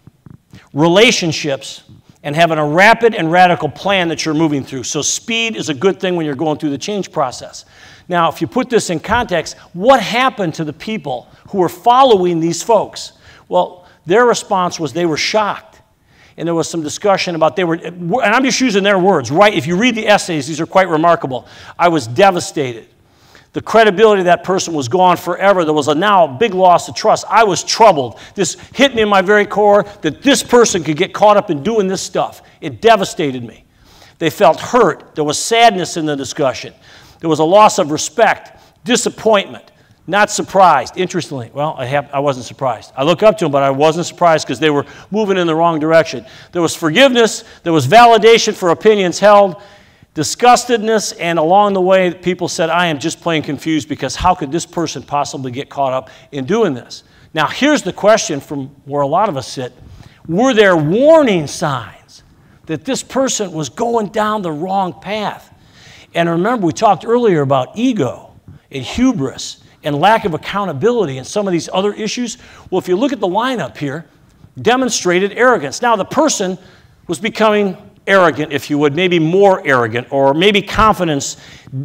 relationships, and having a rapid and radical plan that you're moving through. So speed is a good thing when you're going through the change process. Now, if you put this in context, what happened to the people who were following these folks? Well, their response was they were shocked. And there was some discussion about they were, and I'm just using their words, right? If you read the essays, these are quite remarkable. I was devastated. The credibility of that person was gone forever. There was a now big loss of trust. I was troubled. This hit me in my very core that this person could get caught up in doing this stuff. It devastated me. They felt hurt. There was sadness in the discussion. There was a loss of respect, disappointment, Not surprised. Interestingly, well, I, have, I wasn't surprised. I look up to them, but I wasn't surprised because they were moving in the wrong direction. There was forgiveness. There was validation for opinions held, disgustedness, and along the way, people said, I am just plain confused because how could this person possibly get caught up in doing this? Now, here's the question from where a lot of us sit. Were there warning signs that this person was going down the wrong path? And remember, we talked earlier about ego and hubris and lack of accountability and some of these other issues. Well, if you look at the lineup here, demonstrated arrogance. Now, the person was becoming arrogant, if you would, maybe more arrogant, or maybe confidence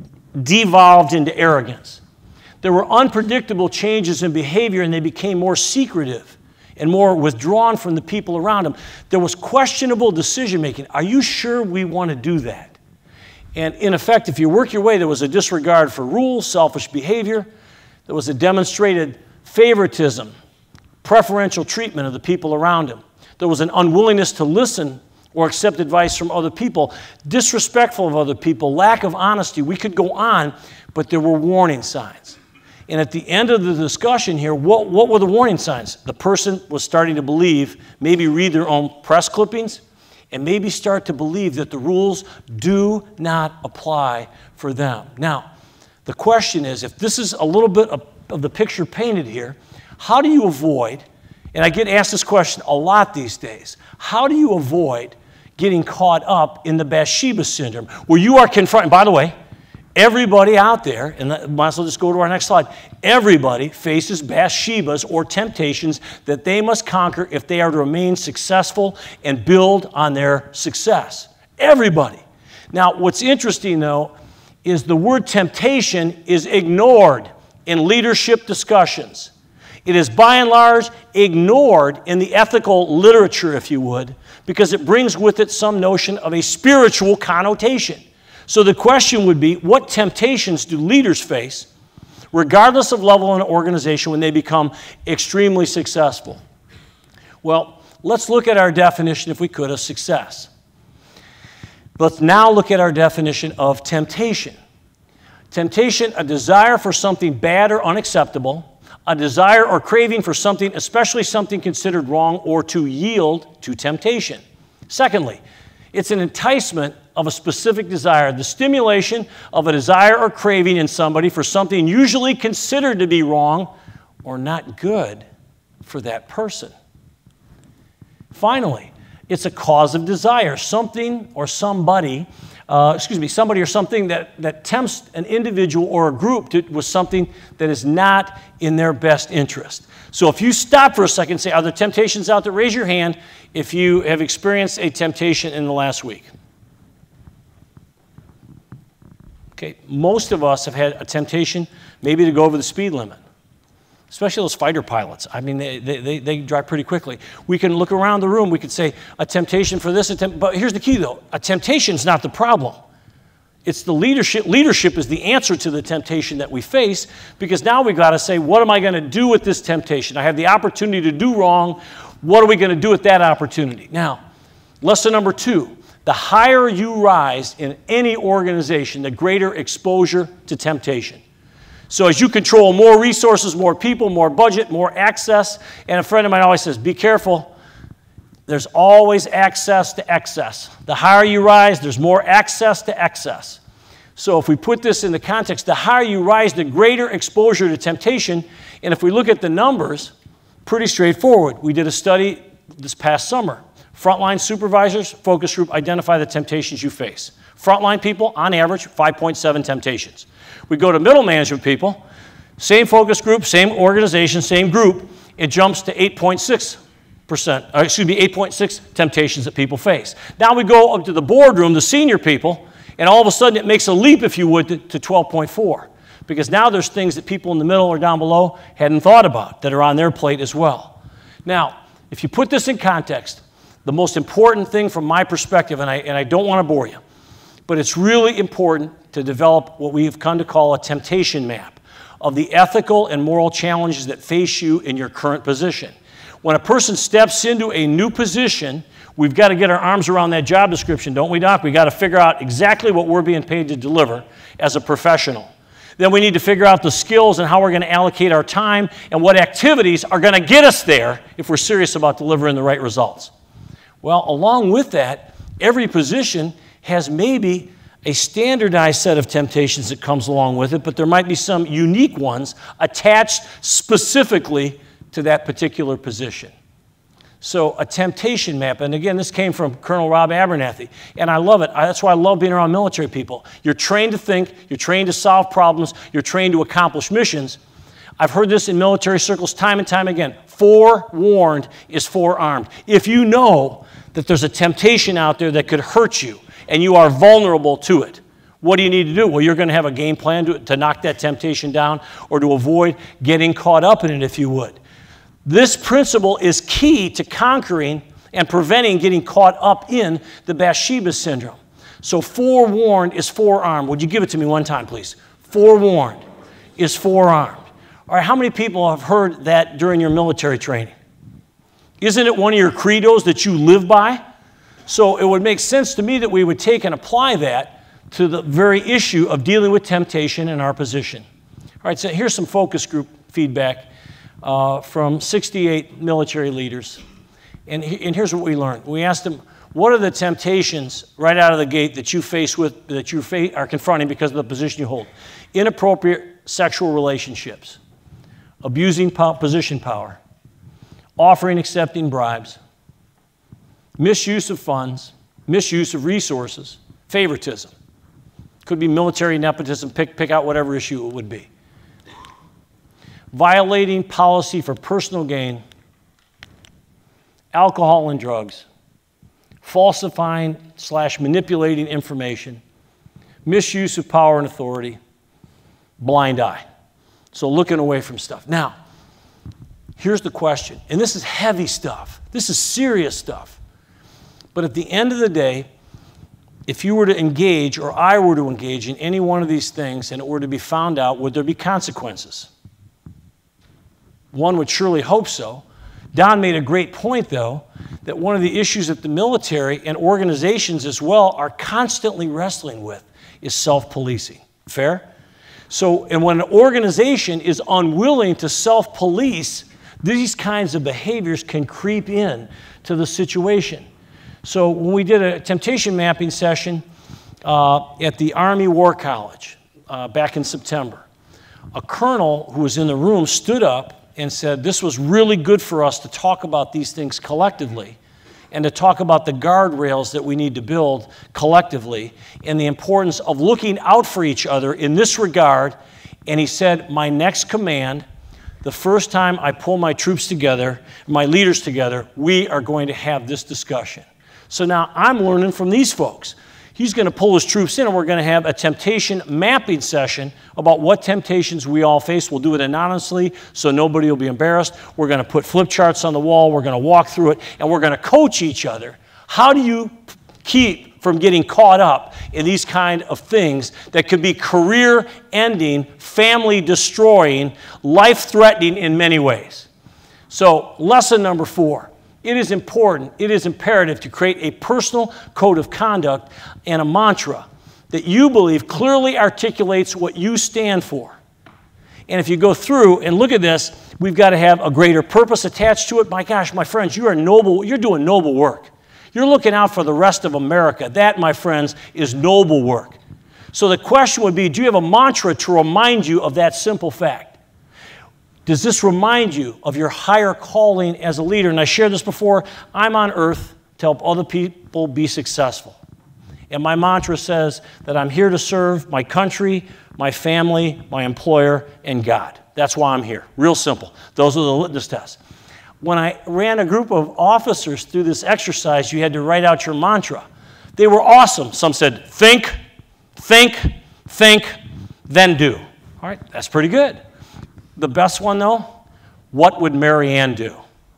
devolved into arrogance. There were unpredictable changes in behavior, and they became more secretive and more withdrawn from the people around them. There was questionable decision-making. Are you sure we want to do that? And in effect, if you work your way, there was a disregard for rules, selfish behavior. There was a demonstrated favoritism, preferential treatment of the people around him. There was an unwillingness to listen or accept advice from other people, disrespectful of other people, lack of honesty. We could go on, but there were warning signs. And at the end of the discussion here, what, what were the warning signs? The person was starting to believe, maybe read their own press clippings, and maybe start to believe that the rules do not apply for them. Now, the question is, if this is a little bit of, of the picture painted here, how do you avoid, and I get asked this question a lot these days, how do you avoid getting caught up in the Bathsheba syndrome, where you are confronted, by the way, everybody out there, and might as well just go to our next slide, everybody faces Bathshebas or temptations that they must conquer if they are to remain successful and build on their success. Everybody. Now, what's interesting, though, is the word temptation is ignored in leadership discussions. It is by and large ignored in the ethical literature, if you would, because it brings with it some notion of a spiritual connotation. So the question would be, what temptations do leaders face, regardless of level in an organization, when they become extremely successful? Well, let's look at our definition, if we could, of success. Let's now look at our definition of temptation. Temptation, a desire for something bad or unacceptable, a desire or craving for something, especially something considered wrong, or to yield to temptation. Secondly, it's an enticement of a specific desire, the stimulation of a desire or craving in somebody for something usually considered to be wrong or not good for that person. Finally, it's a cause of desire, something or somebody, uh, excuse me, somebody or something that, that tempts an individual or a group to, with something that is not in their best interest. So if you stop for a second and say, are there temptations out there? Raise your hand if you have experienced a temptation in the last week. Okay, most of us have had a temptation maybe to go over the speed limit, especially those fighter pilots. I mean, they, they, they drive pretty quickly. We can look around the room. We could say a temptation for this, a temp but here's the key, though. A temptation is not the problem. It's the leadership. Leadership is the answer to the temptation that we face, because now we've got to say, what am I going to do with this temptation? I have the opportunity to do wrong. What are we going to do with that opportunity? Now, lesson number two. The higher you rise in any organization, the greater exposure to temptation. So as you control more resources, more people, more budget, more access, and a friend of mine always says, be careful, there's always access to excess. The higher you rise, there's more access to excess. So if we put this in the context, the higher you rise, the greater exposure to temptation. And if we look at the numbers, pretty straightforward. We did a study this past summer. Frontline supervisors, focus group, identify the temptations you face. Frontline people, on average, five point seven temptations. We go to middle management people, same focus group, same organization, same group, it jumps to eight point six percent, or excuse me, eight point six temptations that people face. Now we go up to the boardroom, the senior people, and all of a sudden it makes a leap, if you would, to, to twelve point four. Because now there's things that people in the middle or down below hadn't thought about that are on their plate as well. Now, if you put this in context, the most important thing from my perspective, and I, and I don't want to bore you, but it's really important to develop what we have come to call a temptation map of the ethical and moral challenges that face you in your current position. When a person steps into a new position, we've got to get our arms around that job description, don't we, Doc? We've got to figure out exactly what we're being paid to deliver as a professional. Then we need to figure out the skills and how we're going to allocate our time and what activities are going to get us there if we're serious about delivering the right results. Well, along with that, every position has maybe a standardized set of temptations that comes along with it, but there might be some unique ones attached specifically to that particular position. So a temptation map, and again, this came from Colonel Rob Abernathy, and I love it. That's why I love being around military people. You're trained to think, you're trained to solve problems, you're trained to accomplish missions. I've heard this in military circles time and time again. Forewarned is forearmed. If you know that there's a temptation out there that could hurt you, and you are vulnerable to it, what do you need to do? Well, you're going to have a game plan to, to knock that temptation down or to avoid getting caught up in it, if you would. This principle is key to conquering and preventing getting caught up in the Bathsheba syndrome. So forewarned is forearmed. Would you give it to me one time, please? Forewarned is forearmed. All right, how many people have heard that during your military training? Isn't it one of your credos that you live by? So it would make sense to me that we would take and apply that to the very issue of dealing with temptation in our position. All right, so here's some focus group feedback uh, from sixty-eight military leaders. And, he, and here's what we learned. We asked them, what are the temptations right out of the gate that you face with, that you fa- are confronting because of the position you hold? Inappropriate sexual relationships, abusing po- position power, offering, accepting bribes, misuse of funds, misuse of resources, favoritism. Could be military nepotism, pick, pick out whatever issue it would be. Violating policy for personal gain, alcohol and drugs, falsifying slash manipulating information, misuse of power and authority, blind eye. So looking away from stuff. Now, here's the question, and this is heavy stuff. This is serious stuff. But at the end of the day, if you were to engage, or I were to engage in any one of these things and it were to be found out, would there be consequences? One would surely hope so. Don made a great point, though, that one of the issues that the military and organizations as well are constantly wrestling with is self-policing. Fair? So, and when an organization is unwilling to self-police, these kinds of behaviors can creep in to the situation. So when we did a temptation mapping session uh, at the Army War College uh, back in September, a colonel who was in the room stood up and said, this was really good for us to talk about these things collectively and to talk about the guardrails that we need to build collectively and the importance of looking out for each other in this regard. And he said, my next command, the first time I pull my troops together, my leaders together, we are going to have this discussion. So now I'm learning from these folks. He's going to pull his troops in, and we're going to have a temptation mapping session about what temptations we all face. We'll do it anonymously so nobody will be embarrassed. We're going to put flip charts on the wall. We're going to walk through it, and we're going to coach each other. How do you keep from getting caught up in these kind of things that could be career-ending, family-destroying, life-threatening in many ways? So lesson number four. It is important, it is imperative to create a personal code of conduct and a mantra that you believe clearly articulates what you stand for. And if you go through and look at this, we've got to have a greater purpose attached to it. My gosh, my friends, you are noble, you're doing noble work. You're looking out for the rest of America. That, my friends, is noble work. So the question would be, do you have a mantra to remind you of that simple fact? Does this remind you of your higher calling as a leader? And I shared this before. I'm on earth to help other people be successful. And my mantra says that I'm here to serve my country, my family, my employer, and God. That's why I'm here. Real simple. Those are the litmus tests. When I ran a group of officers through this exercise, you had to write out your mantra. They were awesome. Some said, think, think, think, then do. All right, that's pretty good. The best one, though, what would Mary Ann do?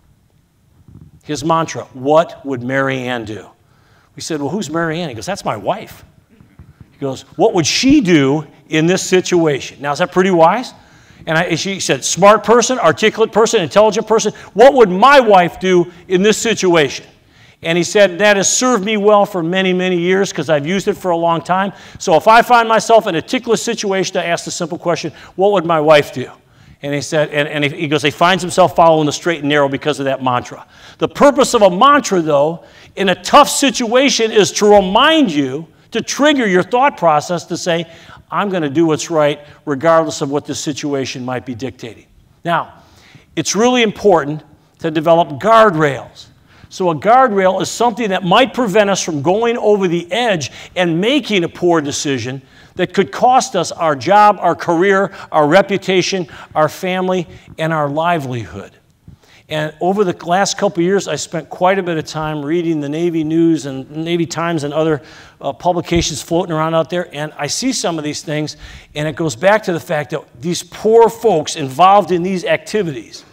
His mantra, what would Mary Ann do? We said, well, who's Mary Ann? He goes, that's my wife. He goes, what would she do in this situation? Now, is that pretty wise? And I, she said, smart person, articulate person, intelligent person. What would my wife do in this situation? And he said, that has served me well for many, many years because I've used it for a long time. So if I find myself in a ticklish situation, I ask the simple question, what would my wife do? And he said, and, and he goes, he finds himself following the straight and narrow because of that mantra. The purpose of a mantra, though, in a tough situation is to remind you, to trigger your thought process to say, I'm going to do what's right regardless of what this situation might be dictating. Now, it's really important to develop guardrails. So a guardrail is something that might prevent us from going over the edge and making a poor decision that could cost us our job, our career, our reputation, our family, and our livelihood. And over the last couple of years, I spent quite a bit of time reading the Navy News and Navy Times and other uh, publications floating around out there, and I see some of these things, and it goes back to the fact that these poor folks involved in these activities,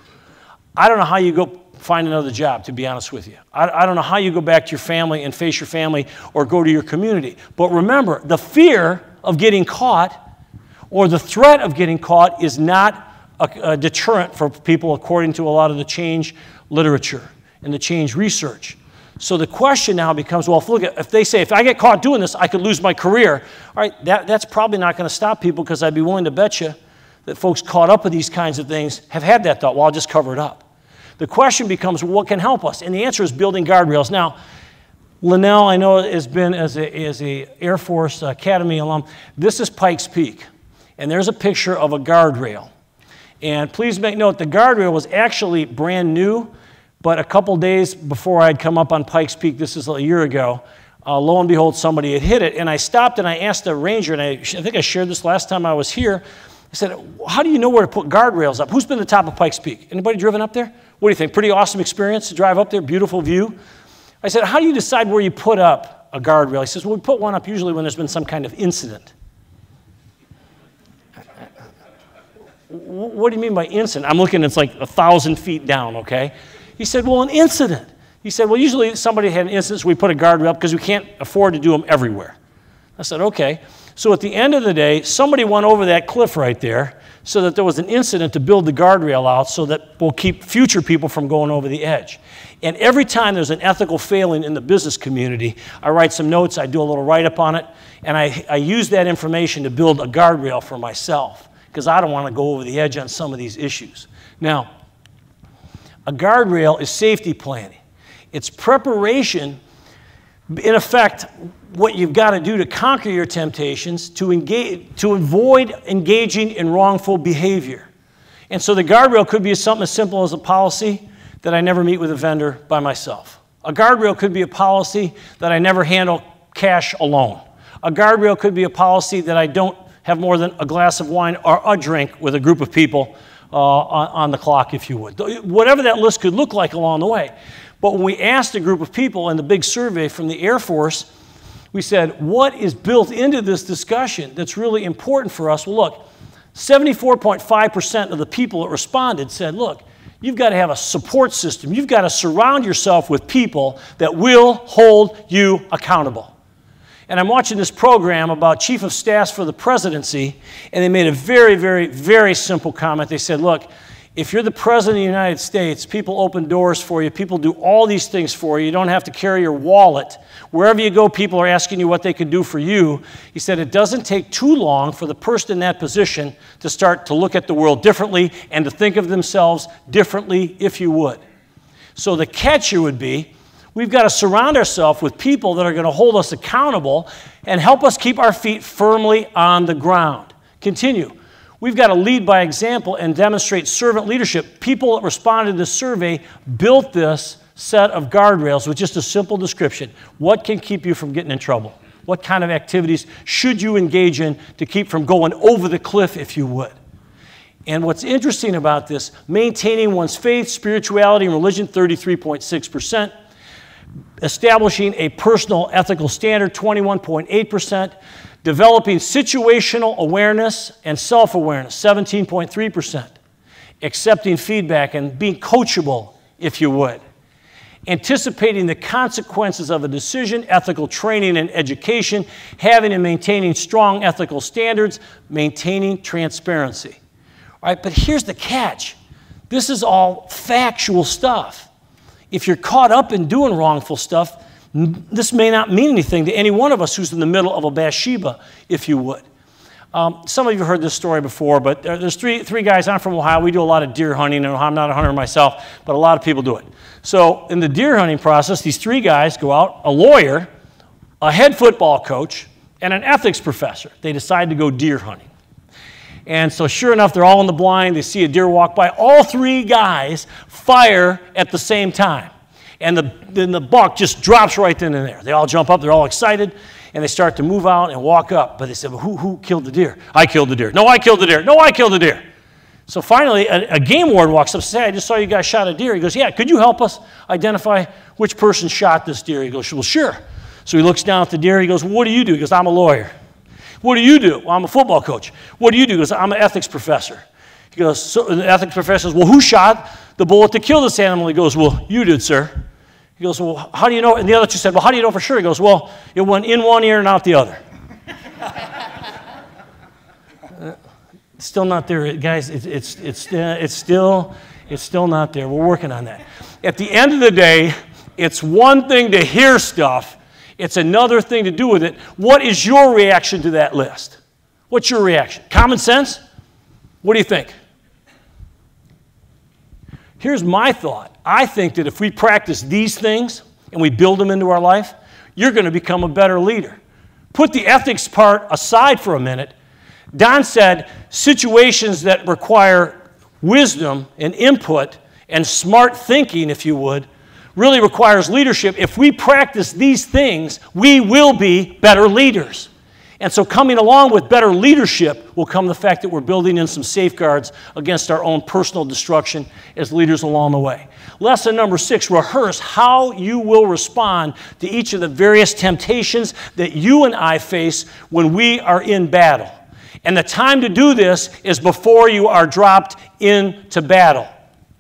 I don't know how you go find another job, to be honest with you. I, I don't know how you go back to your family and face your family or go to your community. But remember, the fear of getting caught or the threat of getting caught is not a, a deterrent for people according to a lot of the change literature and the change research. So the question now becomes, well, if, look at, if they say, if I get caught doing this, I could lose my career. All right, that, that's probably not going to stop people because I'd be willing to bet you that folks caught up with these kinds of things have had that thought, well, I'll just cover it up. The question becomes, well, what can help us? And the answer is building guardrails. Now, Linnell, I know, has been as a, as a Air Force Academy alum. This is Pikes Peak, and there's a picture of a guardrail. And please make note, the guardrail was actually brand new, but a couple days before I'd come up on Pikes Peak, this is a year ago, uh, lo and behold, somebody had hit it. And I stopped and I asked the ranger, and I, I think I shared this last time I was here. I said, how do you know where to put guardrails up? Who's been to the top of Pikes Peak? Anybody driven up there? What do you think? Pretty awesome experience to drive up there, beautiful view. I said, how do you decide where you put up a guardrail? He says, well, we put one up usually when there's been some kind of incident. What do you mean by incident? I'm looking, it's like a thousand feet down, okay? He said, well, an incident. He said, well, usually somebody had an incident, so we put a guardrail up because we can't afford to do them everywhere. I said, okay. So at the end of the day, somebody went over that cliff right there so that there was an incident to build the guardrail out so that we'll keep future people from going over the edge. And every time there's an ethical failing in the business community, I write some notes, I do a little write-up on it, and I, I use that information to build a guardrail for myself because I don't want to go over the edge on some of these issues. Now, a guardrail is safety planning. It's preparation, in effect, what you've got to do to conquer your temptations, to engage, to avoid engaging in wrongful behavior. And so the guardrail could be something as simple as a policy that I never meet with a vendor by myself. A guardrail could be a policy that I never handle cash alone. A guardrail could be a policy that I don't have more than a glass of wine or a drink with a group of people uh, on, on the clock, if you would. Whatever that list could look like along the way. But when we asked a group of people in the big survey from the Air Force, we said, what is built into this discussion that's really important for us? Well, look, seventy-four point five percent of the people that responded said, look, you've got to have a support system. You've got to surround yourself with people that will hold you accountable. And I'm watching this program about chief of staffs for the presidency, and they made a very, very, very simple comment. They said, look, if you're the president of the United States, people open doors for you. People do all these things for you. You don't have to carry your wallet. Wherever you go, people are asking you what they could do for you. He said it doesn't take too long for the person in that position to start to look at the world differently and to think of themselves differently, if you would. So the catch here would be, we've got to surround ourselves with people that are going to hold us accountable and help us keep our feet firmly on the ground. Continue. We've got to lead by example and demonstrate servant leadership. People that responded to this survey built this set of guardrails with just a simple description. What can keep you from getting in trouble? What kind of activities should you engage in to keep from going over the cliff, if you would? And what's interesting about this, maintaining one's faith, spirituality, and religion, thirty-three point six percent. Establishing a personal ethical standard, twenty-one point eight percent. Developing situational awareness and self-awareness, seventeen point three percent. Accepting feedback and being coachable, if you would. Anticipating the consequences of a decision, ethical training and education, having and maintaining strong ethical standards, maintaining transparency. All right, but here's the catch. This is all factual stuff. if you're caught up in doing wrongful stuff, this may not mean anything to any one of us who's in the middle of a Bathsheba, if you would. Um, some of you have heard this story before, but there's three, three guys. I'm from Ohio. We do a lot of deer hunting, and I'm not a hunter myself, but a lot of people do it. So in the deer hunting process, these three guys go out, a lawyer, a head football coach, and an ethics professor. They decide to go deer hunting. And so sure enough, they're all in the blind. They see a deer walk by. All three guys fire at the same time. And the, then the buck just drops right then and there. They all jump up. They're all excited. And they start to move out and walk up. But they said, well, who, who killed the deer? I killed the deer. No, I killed the deer. No, I killed the deer. So finally, a, a game warden walks up and says, hey, I just saw you guys shot a deer. He goes, yeah, could you help us identify which person shot this deer? He goes, well, sure. So he looks down at the deer. He goes, well, what do you do? He goes, I'm a lawyer. What do you do? Well, I'm a football coach. What do you do? He goes, I'm an ethics professor. He goes, so the ethics professor says, well, who shot the bullet to kill this animal? He goes, well, you did, sir. He goes, well, how do you know? And the other two said, well, how do you know for sure? He goes, well, it went in one ear and out the other. uh, still not there, guys. It's, it's, it's, uh, it's, still, it's still not there. We're working on that. At the end of the day, it's one thing to hear stuff. It's another thing to do with it. What is your reaction to that list? What's your reaction? Common sense? What do you think? Here's my thought. I think that if we practice these things and we build them into our life, you're going to become a better leader. Put the ethics part aside for a minute. Don said situations that require wisdom and input and smart thinking, if you would, really requires leadership. If we practice these things, we will be better leaders. And so coming along with better leadership will come the fact that we're building in some safeguards against our own personal destruction as leaders along the way. Lesson number six, rehearse how you will respond to each of the various temptations that you and I face when we are in battle. And the time to do this is before you are dropped into battle.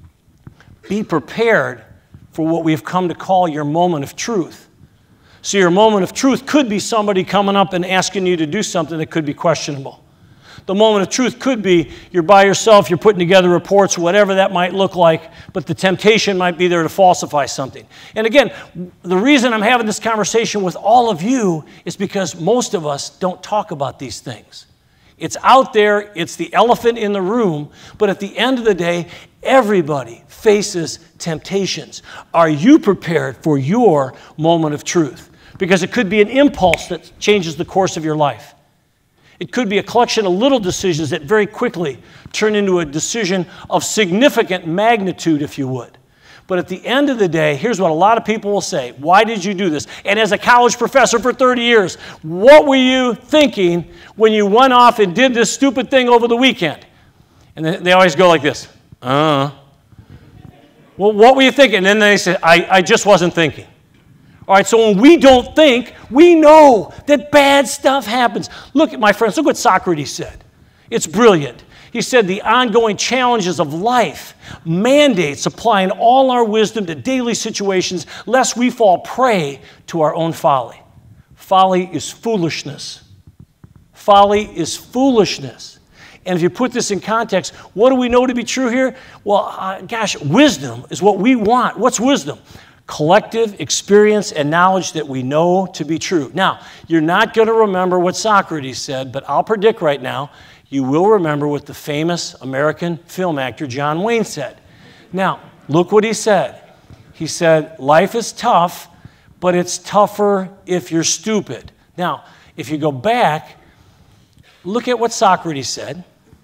Be prepared for what we've come to call your moment of truth. So your moment of truth could be somebody coming up and asking you to do something that could be questionable. The moment of truth could be you're by yourself, you're putting together reports, whatever that might look like, but the temptation might be there to falsify something. And again, the reason I'm having this conversation with all of you is because most of us don't talk about these things. It's out there, it's the elephant in the room, but at the end of the day, everybody faces temptations. Are you prepared for your moment of truth? Because it could be an impulse that changes the course of your life. It could be a collection of little decisions that very quickly turn into a decision of significant magnitude, if you would. But at the end of the day, here's what a lot of people will say. Why did you do this? And as a college professor for thirty years, what were you thinking when you went off and did this stupid thing over the weekend? And they always go like this. Uh. Well, what were you thinking? And then they say, I, I just wasn't thinking. All right, so when we don't think, we know that bad stuff happens. Look, my friends, look what Socrates said. It's brilliant. He said the ongoing challenges of life mandates applying all our wisdom to daily situations lest we fall prey to our own folly. Folly is foolishness. Folly is foolishness. And if you put this in context, what do we know to be true here? Well, uh, gosh, wisdom is what we want. What's wisdom? Collective experience and knowledge that we know to be true. Now, you're not going to remember what Socrates said, but I'll predict right now, you will remember what the famous American film actor John Wayne said. Now, look what he said. He said, life is tough, but it's tougher if you're stupid. Now, if you go back, look at what Socrates said.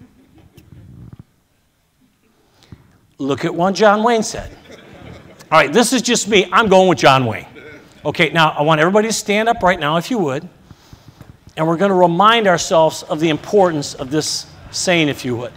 Look at what John Wayne said. All right, this is just me. I'm going with John Wayne. Okay, now I want everybody to stand up right now, if you would. And we're going to remind ourselves of the importance of this saying, if you would.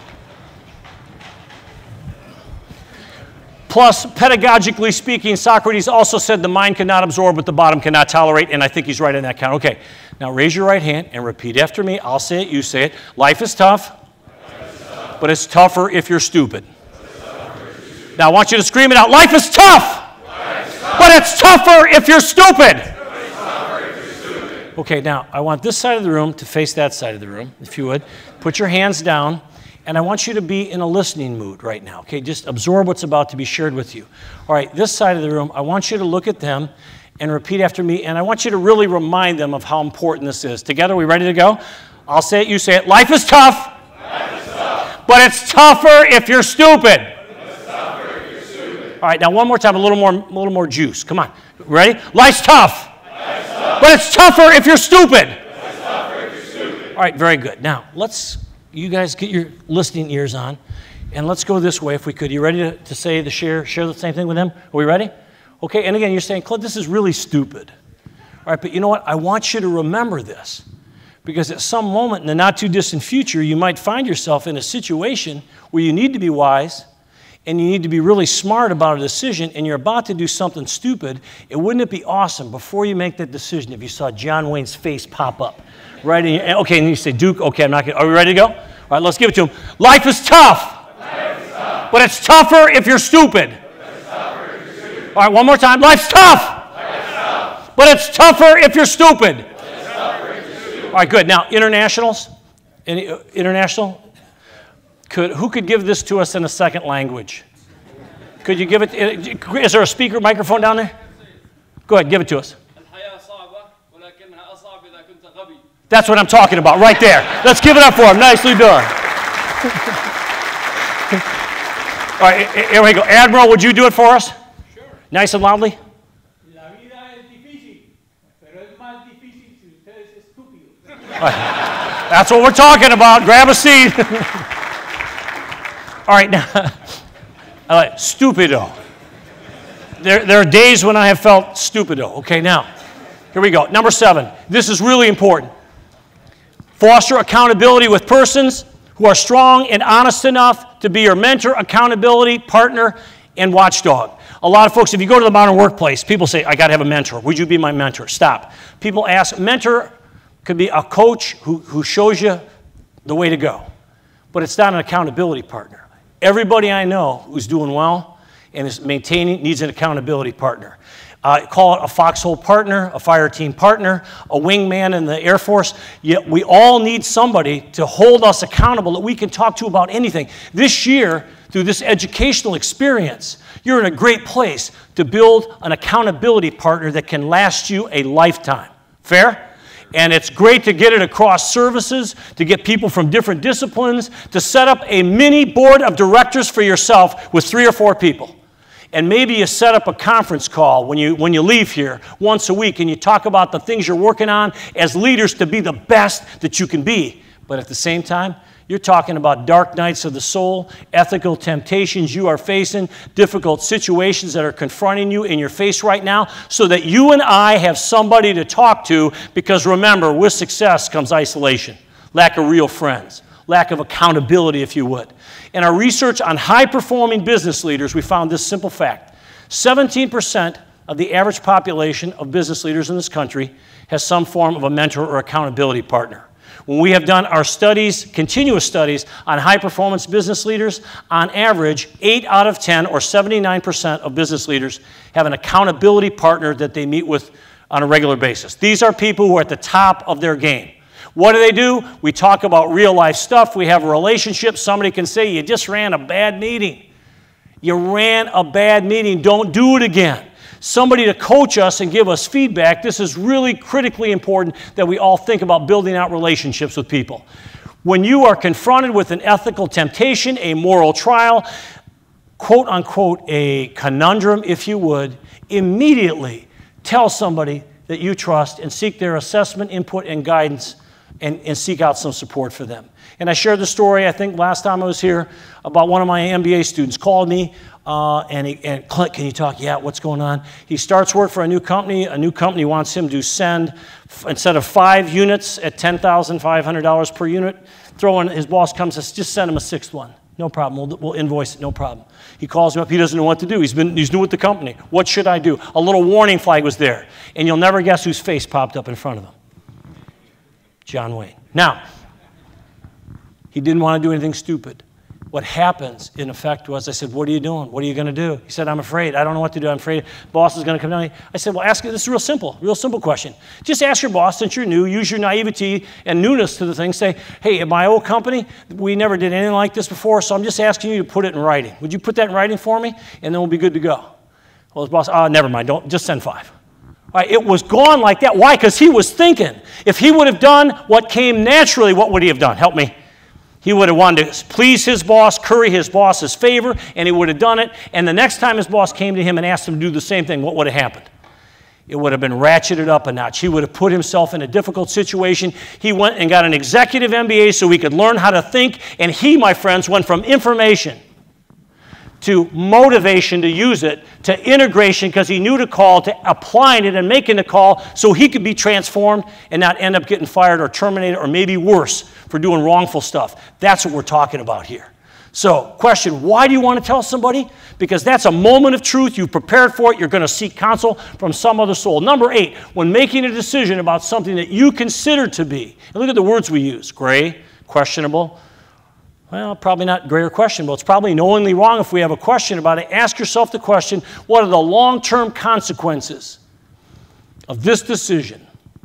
Plus, pedagogically speaking, Socrates also said the mind cannot absorb what the bottom cannot tolerate, and I think he's right on that count. Okay, now raise your right hand and repeat after me. I'll say it, you say it. Life is tough, Life is tough. But it's tougher if you're stupid. Now, I want you to scream it out. Life is tough, Life is tough. But it's tougher if you're stupid. It's tougher if you're stupid. Okay, now, I want this side of the room to face that side of the room, if you would. Put your hands down, and I want you to be in a listening mood right now, okay? Just absorb what's about to be shared with you. All right, this side of the room, I want you to look at them and repeat after me, and I want you to really remind them of how important this is. Together, we ready to go? I'll say it, you say it. Life is tough, Life is tough. But it's tougher if you're stupid. It's tougher if you're stupid. All right, now one more time, a little more, a little more juice. Come on, ready? Life's tough, Life's tough. But it's tougher if you're stupid. It's tougher if you're stupid. All right, very good. Now, let's, you guys get your listening ears on, and let's go this way if we could. You ready to, to say the share, share the same thing with them? Are we ready? Okay, and again, you're saying, Clint, this is really stupid. All right, but you know what? I want you to remember this, because at some moment in the not-too-distant future, you might find yourself in a situation where you need to be wise, and you need to be really smart about a decision, and you're about to do something stupid. And wouldn't it be awesome before you make that decision if you saw John Wayne's face pop up? Right? In your, okay, and you say, Duke, okay, I'm not going to, are we ready to go? All right, let's give it to him. Life is tough, Life is tough. But it's tougher if you're stupid. It's tougher if you're stupid. All right, one more time. Life's tough, Life is tough. but it's tougher if you're stupid. It's tougher if you're stupid. All right, good. Now, internationals, any uh, international, could who could give this to us in a second language? Could you give it? Is there a speaker microphone down there? Go ahead, give it to us. That's what I'm talking about, right there. Let's give it up for him. Nicely done. All right, here we go. Admiral, would you do it for us? Sure. Nice and loudly. La vida es difícil, pero es más difícil si usted es estúpido. That's what we're talking about. Grab a seat. All right, now, all right, stupido. There, there are days when I have felt stupido. Okay, now, here we go. Number seven. This is really important. Foster accountability with persons who are strong and honest enough to be your mentor, accountability, partner, and watchdog. A lot of folks, if you go to the modern workplace, people say, I got to have a mentor. Would you be my mentor? Stop. People ask, mentor could be a coach who, who shows you the way to go. But it's not an accountability partner. Everybody I know who's doing well and is maintaining needs an accountability partner. Uh, call it a foxhole partner, a fire team partner, a wingman in the Air Force. Yet we all need somebody to hold us accountable that we can talk to about anything. This year, through this educational experience, you're in a great place to build an accountability partner that can last you a lifetime. Fair? And it's great to get it across services, to get people from different disciplines, to set up a mini board of directors for yourself with three or four people. And maybe you set up a conference call when you, when you leave here once a week and you talk about the things you're working on as leaders to be the best that you can be. But at the same time, you're talking about dark nights of the soul, ethical temptations you are facing, difficult situations that are confronting you in your face right now, so that you and I have somebody to talk to, because remember, with success comes isolation, lack of real friends, lack of accountability, if you would. In our research on high-performing business leaders, we found this simple fact. seventeen percent of the average population of business leaders in this country has some form of a mentor or accountability partner. When we have done our studies, continuous studies, on high-performance business leaders, on average, eight out of ten, or seventy-nine percent of business leaders have an accountability partner that they meet with on a regular basis. These are people who are at the top of their game. What do they do? We talk about real-life stuff. We have a relationship. Somebody can say, you just ran a bad meeting. You ran a bad meeting. Don't do it again. Somebody to coach us and give us feedback. This is really critically important that we all think about building out relationships with people. When you are confronted with an ethical temptation, a moral trial, quote-unquote, a conundrum, if you would, immediately tell somebody that you trust and seek their assessment, input, and guidance, and, and seek out some support for them. And I shared the story, I think last time I was here, about one of my M B A students called me, uh, and, he, and Clint, can you talk? Yeah, what's going on? He starts work for a new company. A new company wants him to send, instead of five units at ten thousand five hundred dollars per unit, throw in, his boss comes and says, just send him a sixth one. No problem, we'll, we'll invoice it, no problem. He calls him up, he doesn't know what to do. He's, been, he's new with the company. What should I do? A little warning flag was there. And you'll never guess whose face popped up in front of him. John Wayne. Now, he didn't want to do anything stupid. what happens, in effect, was I said, what are you doing? What are you going to do? He said, I'm afraid. I don't know what to do. I'm afraid boss is going to come down. I said, well, ask, this is real simple, real simple question. Just ask your boss, since you're new, use your naivety and newness to the thing. Say, hey, at my old company, we never did anything like this before, so I'm just asking you to put it in writing. Would you put that in writing for me? And then we'll be good to go. Well, his boss, oh, never mind. Don't, just send five. All right, it was gone like that. Why? Because he was thinking. If he would have done what came naturally, what would he have done? Help me. He would have wanted to please his boss, curry his boss's favor, and he would have done it. And the next time his boss came to him and asked him to do the same thing, what would have happened? It would have been ratcheted up a notch. He would have put himself in a difficult situation. He went and got an executive M B A so he could learn how to think. And he, my friends, went from information to motivation to use it, to integration because he knew to call, to applying it and making the call so he could be transformed and not end up getting fired or terminated or maybe worse for doing wrongful stuff. That's what we're talking about here. So, question, why do you want to tell somebody? Because that's a moment of truth. You've prepared for it. You're going to seek counsel from some other soul. Number eight, when making a decision about something that you consider to be, and look at the words we use, gray, questionable. Well, probably not gray or questionable. It's probably knowingly wrong if we have a question about it. Ask yourself the question, what are the long-term consequences of this decision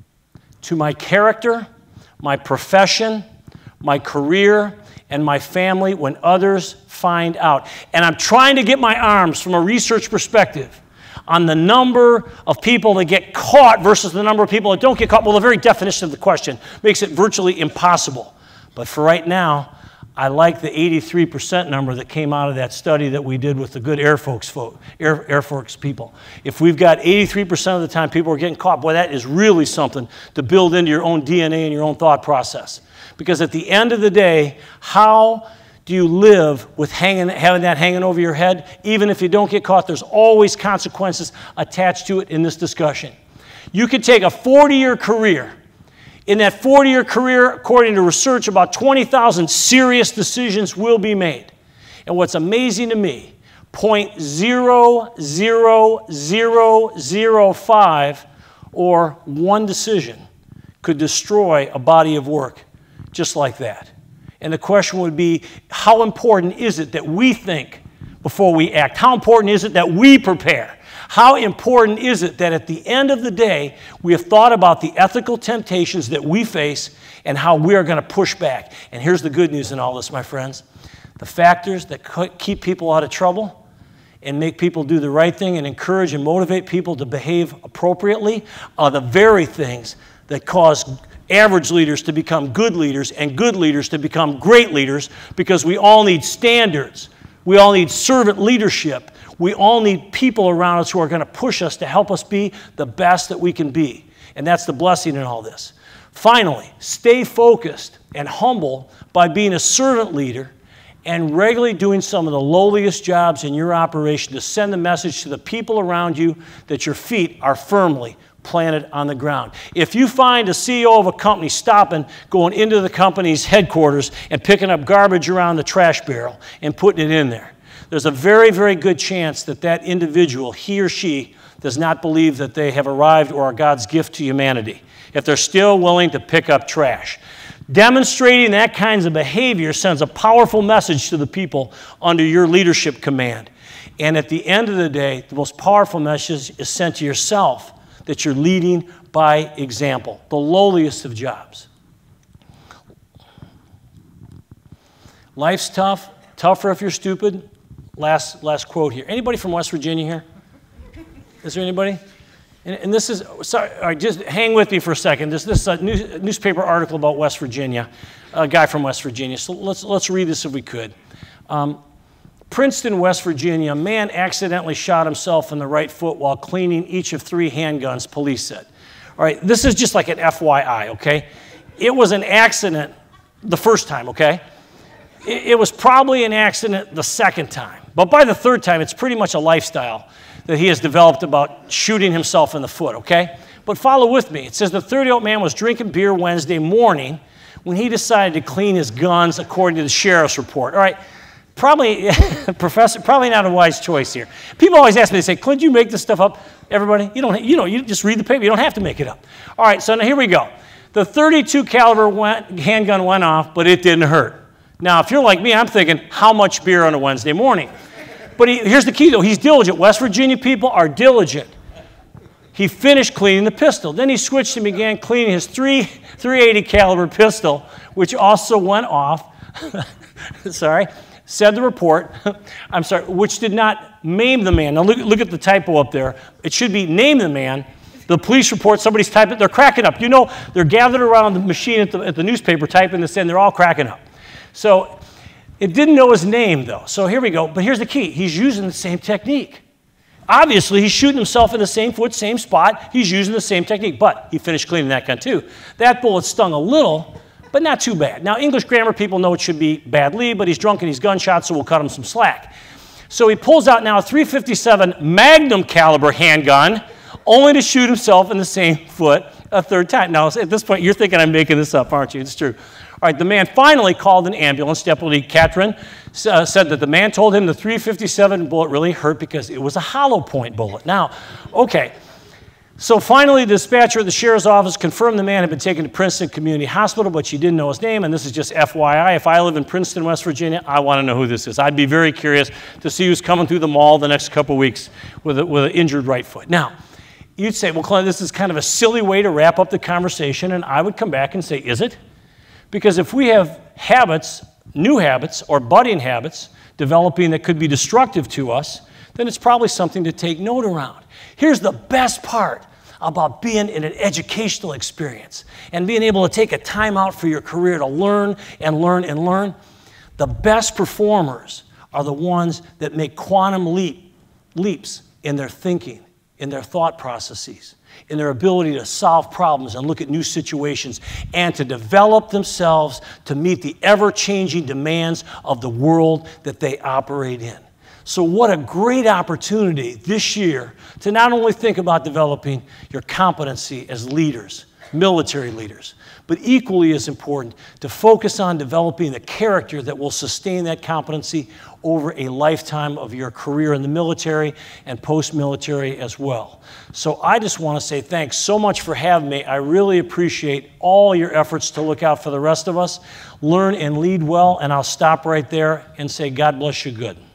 to my character, my profession, my career, and my family when others find out? And I'm trying to get my arms from a research perspective on the number of people that get caught versus the number of people that don't get caught. Well, the very definition of the question makes it virtually impossible. But for right now, I like the eighty-three percent number that came out of that study that we did with the good Air Force, folk, Air, Air Force people. If we've got eighty-three percent of the time people are getting caught, boy, that is really something to build into your own D N A and your own thought process. Because at the end of the day, how do you live with hanging, having that hanging over your head? Even if you don't get caught, there's always consequences attached to it in this discussion. You could take a forty-year career. In that forty-year career, according to research, about twenty thousand serious decisions will be made. And what's amazing to me, zero point zero zero zero zero five or one decision could destroy a body of work just like that. And the question would be, how important is it that we think before we act? How important is it that we prepare? How important is it that at the end of the day, we have thought about the ethical temptations that we face and how we are going to push back? And here's the good news in all this, my friends. The factors that keep people out of trouble and make people do the right thing and encourage and motivate people to behave appropriately are the very things that cause average leaders to become good leaders and good leaders to become great leaders, because we all need standards. We all need servant leadership. We all need people around us who are going to push us to help us be the best that we can be. And that's the blessing in all this. Finally, stay focused and humble by being a servant leader and regularly doing some of the lowliest jobs in your operation to send the message to the people around you that your feet are firmly planted on the ground. If you find a C E O of a company stopping, going into the company's headquarters and picking up garbage around the trash barrel and putting it in there, there's a very, very good chance that that individual, he or she, does not believe that they have arrived or are God's gift to humanity, if they're still willing to pick up trash. Demonstrating that kinds of behavior sends a powerful message to the people under your leadership command. And at the end of the day, the most powerful message is sent to yourself, that you're leading by example, the lowliest of jobs. Life's tough, tougher if you're stupid. Last, last quote here. Anybody from West Virginia here? Is there anybody? And, and this is, sorry, all right, just hang with me for a second. This, this is a news, newspaper article about West Virginia, a guy from West Virginia. So let's, let's read this if we could. Um, Princeton, West Virginia, a man accidentally shot himself in the right foot while cleaning each of three handguns, police said. All right, this is just like an F Y I, okay? It was an accident the first time, okay? It, it was probably an accident the second time. But by the third time, it's pretty much a lifestyle that he has developed about shooting himself in the foot, okay? But follow with me. It says the thirty-year-old man was drinking beer Wednesday morning when he decided to clean his guns, according to the sheriff's report. All right. Probably, Professor, probably not a wise choice here. People always ask me, they say, Clint, you make this stuff up? Everybody, you don't, you know, you just read the paper. You don't have to make it up. All right, so now here we go. The thirty-two caliber went, handgun went off, but it didn't hurt. Now, if you're like me, I'm thinking, how much beer on a Wednesday morning? But he, here's the key, though. He's diligent. West Virginia people are diligent. He finished cleaning the pistol. Then he switched and began cleaning his three eighty caliber pistol, which also went off. Sorry. Said the report, I'm sorry, which did not maim the man. Now look, look at the typo up there. It should be name the man. The police report, somebody's typing, they're cracking up. You know, they're gathered around the machine at the, at the newspaper typing this in, they're all cracking up. So it didn't know his name though. So here we go, but here's the key. He's using the same technique. Obviously, he's shooting himself in the same foot, same spot. He's using the same technique, but he finished cleaning that gun too. That bullet stung a little, but not too bad. Now, English grammar people know it should be badly, but he's drunk and he's gunshot, so we'll cut him some slack. So he pulls out now a three fifty-seven Magnum caliber handgun, only to shoot himself in the same foot a third time. Now, at this point, you're thinking I'm making this up, aren't you? It's true. All right, the man finally called an ambulance. Deputy Catron uh, said that the man told him the three fifty-seven bullet really hurt because it was a hollow point bullet. Now, okay. So finally, the dispatcher at the sheriff's office confirmed the man had been taken to Princeton Community Hospital, but she didn't know his name, and this is just F Y I. If I live in Princeton, West Virginia, I want to know who this is. I'd be very curious to see who's coming through the mall the next couple weeks with, a, with an injured right foot. Now, you'd say, well, Clint, this is kind of a silly way to wrap up the conversation, and I would come back and say, is it? Because if we have habits, new habits, or budding habits developing that could be destructive to us, then it's probably something to take note around. Here's the best part about being in an educational experience and being able to take a time out for your career to learn and learn and learn. The best performers are the ones that make quantum leap, leaps in their thinking, in their thought processes, in their ability to solve problems and look at new situations and to develop themselves to meet the ever-changing demands of the world that they operate in. So what a great opportunity this year to not only think about developing your competency as leaders, military leaders, but equally as important to focus on developing the character that will sustain that competency over a lifetime of your career in the military and post-military as well. So I just want to say thanks so much for having me. I really appreciate all your efforts to look out for the rest of us. Learn and lead well, and I'll stop right there and say God bless you good.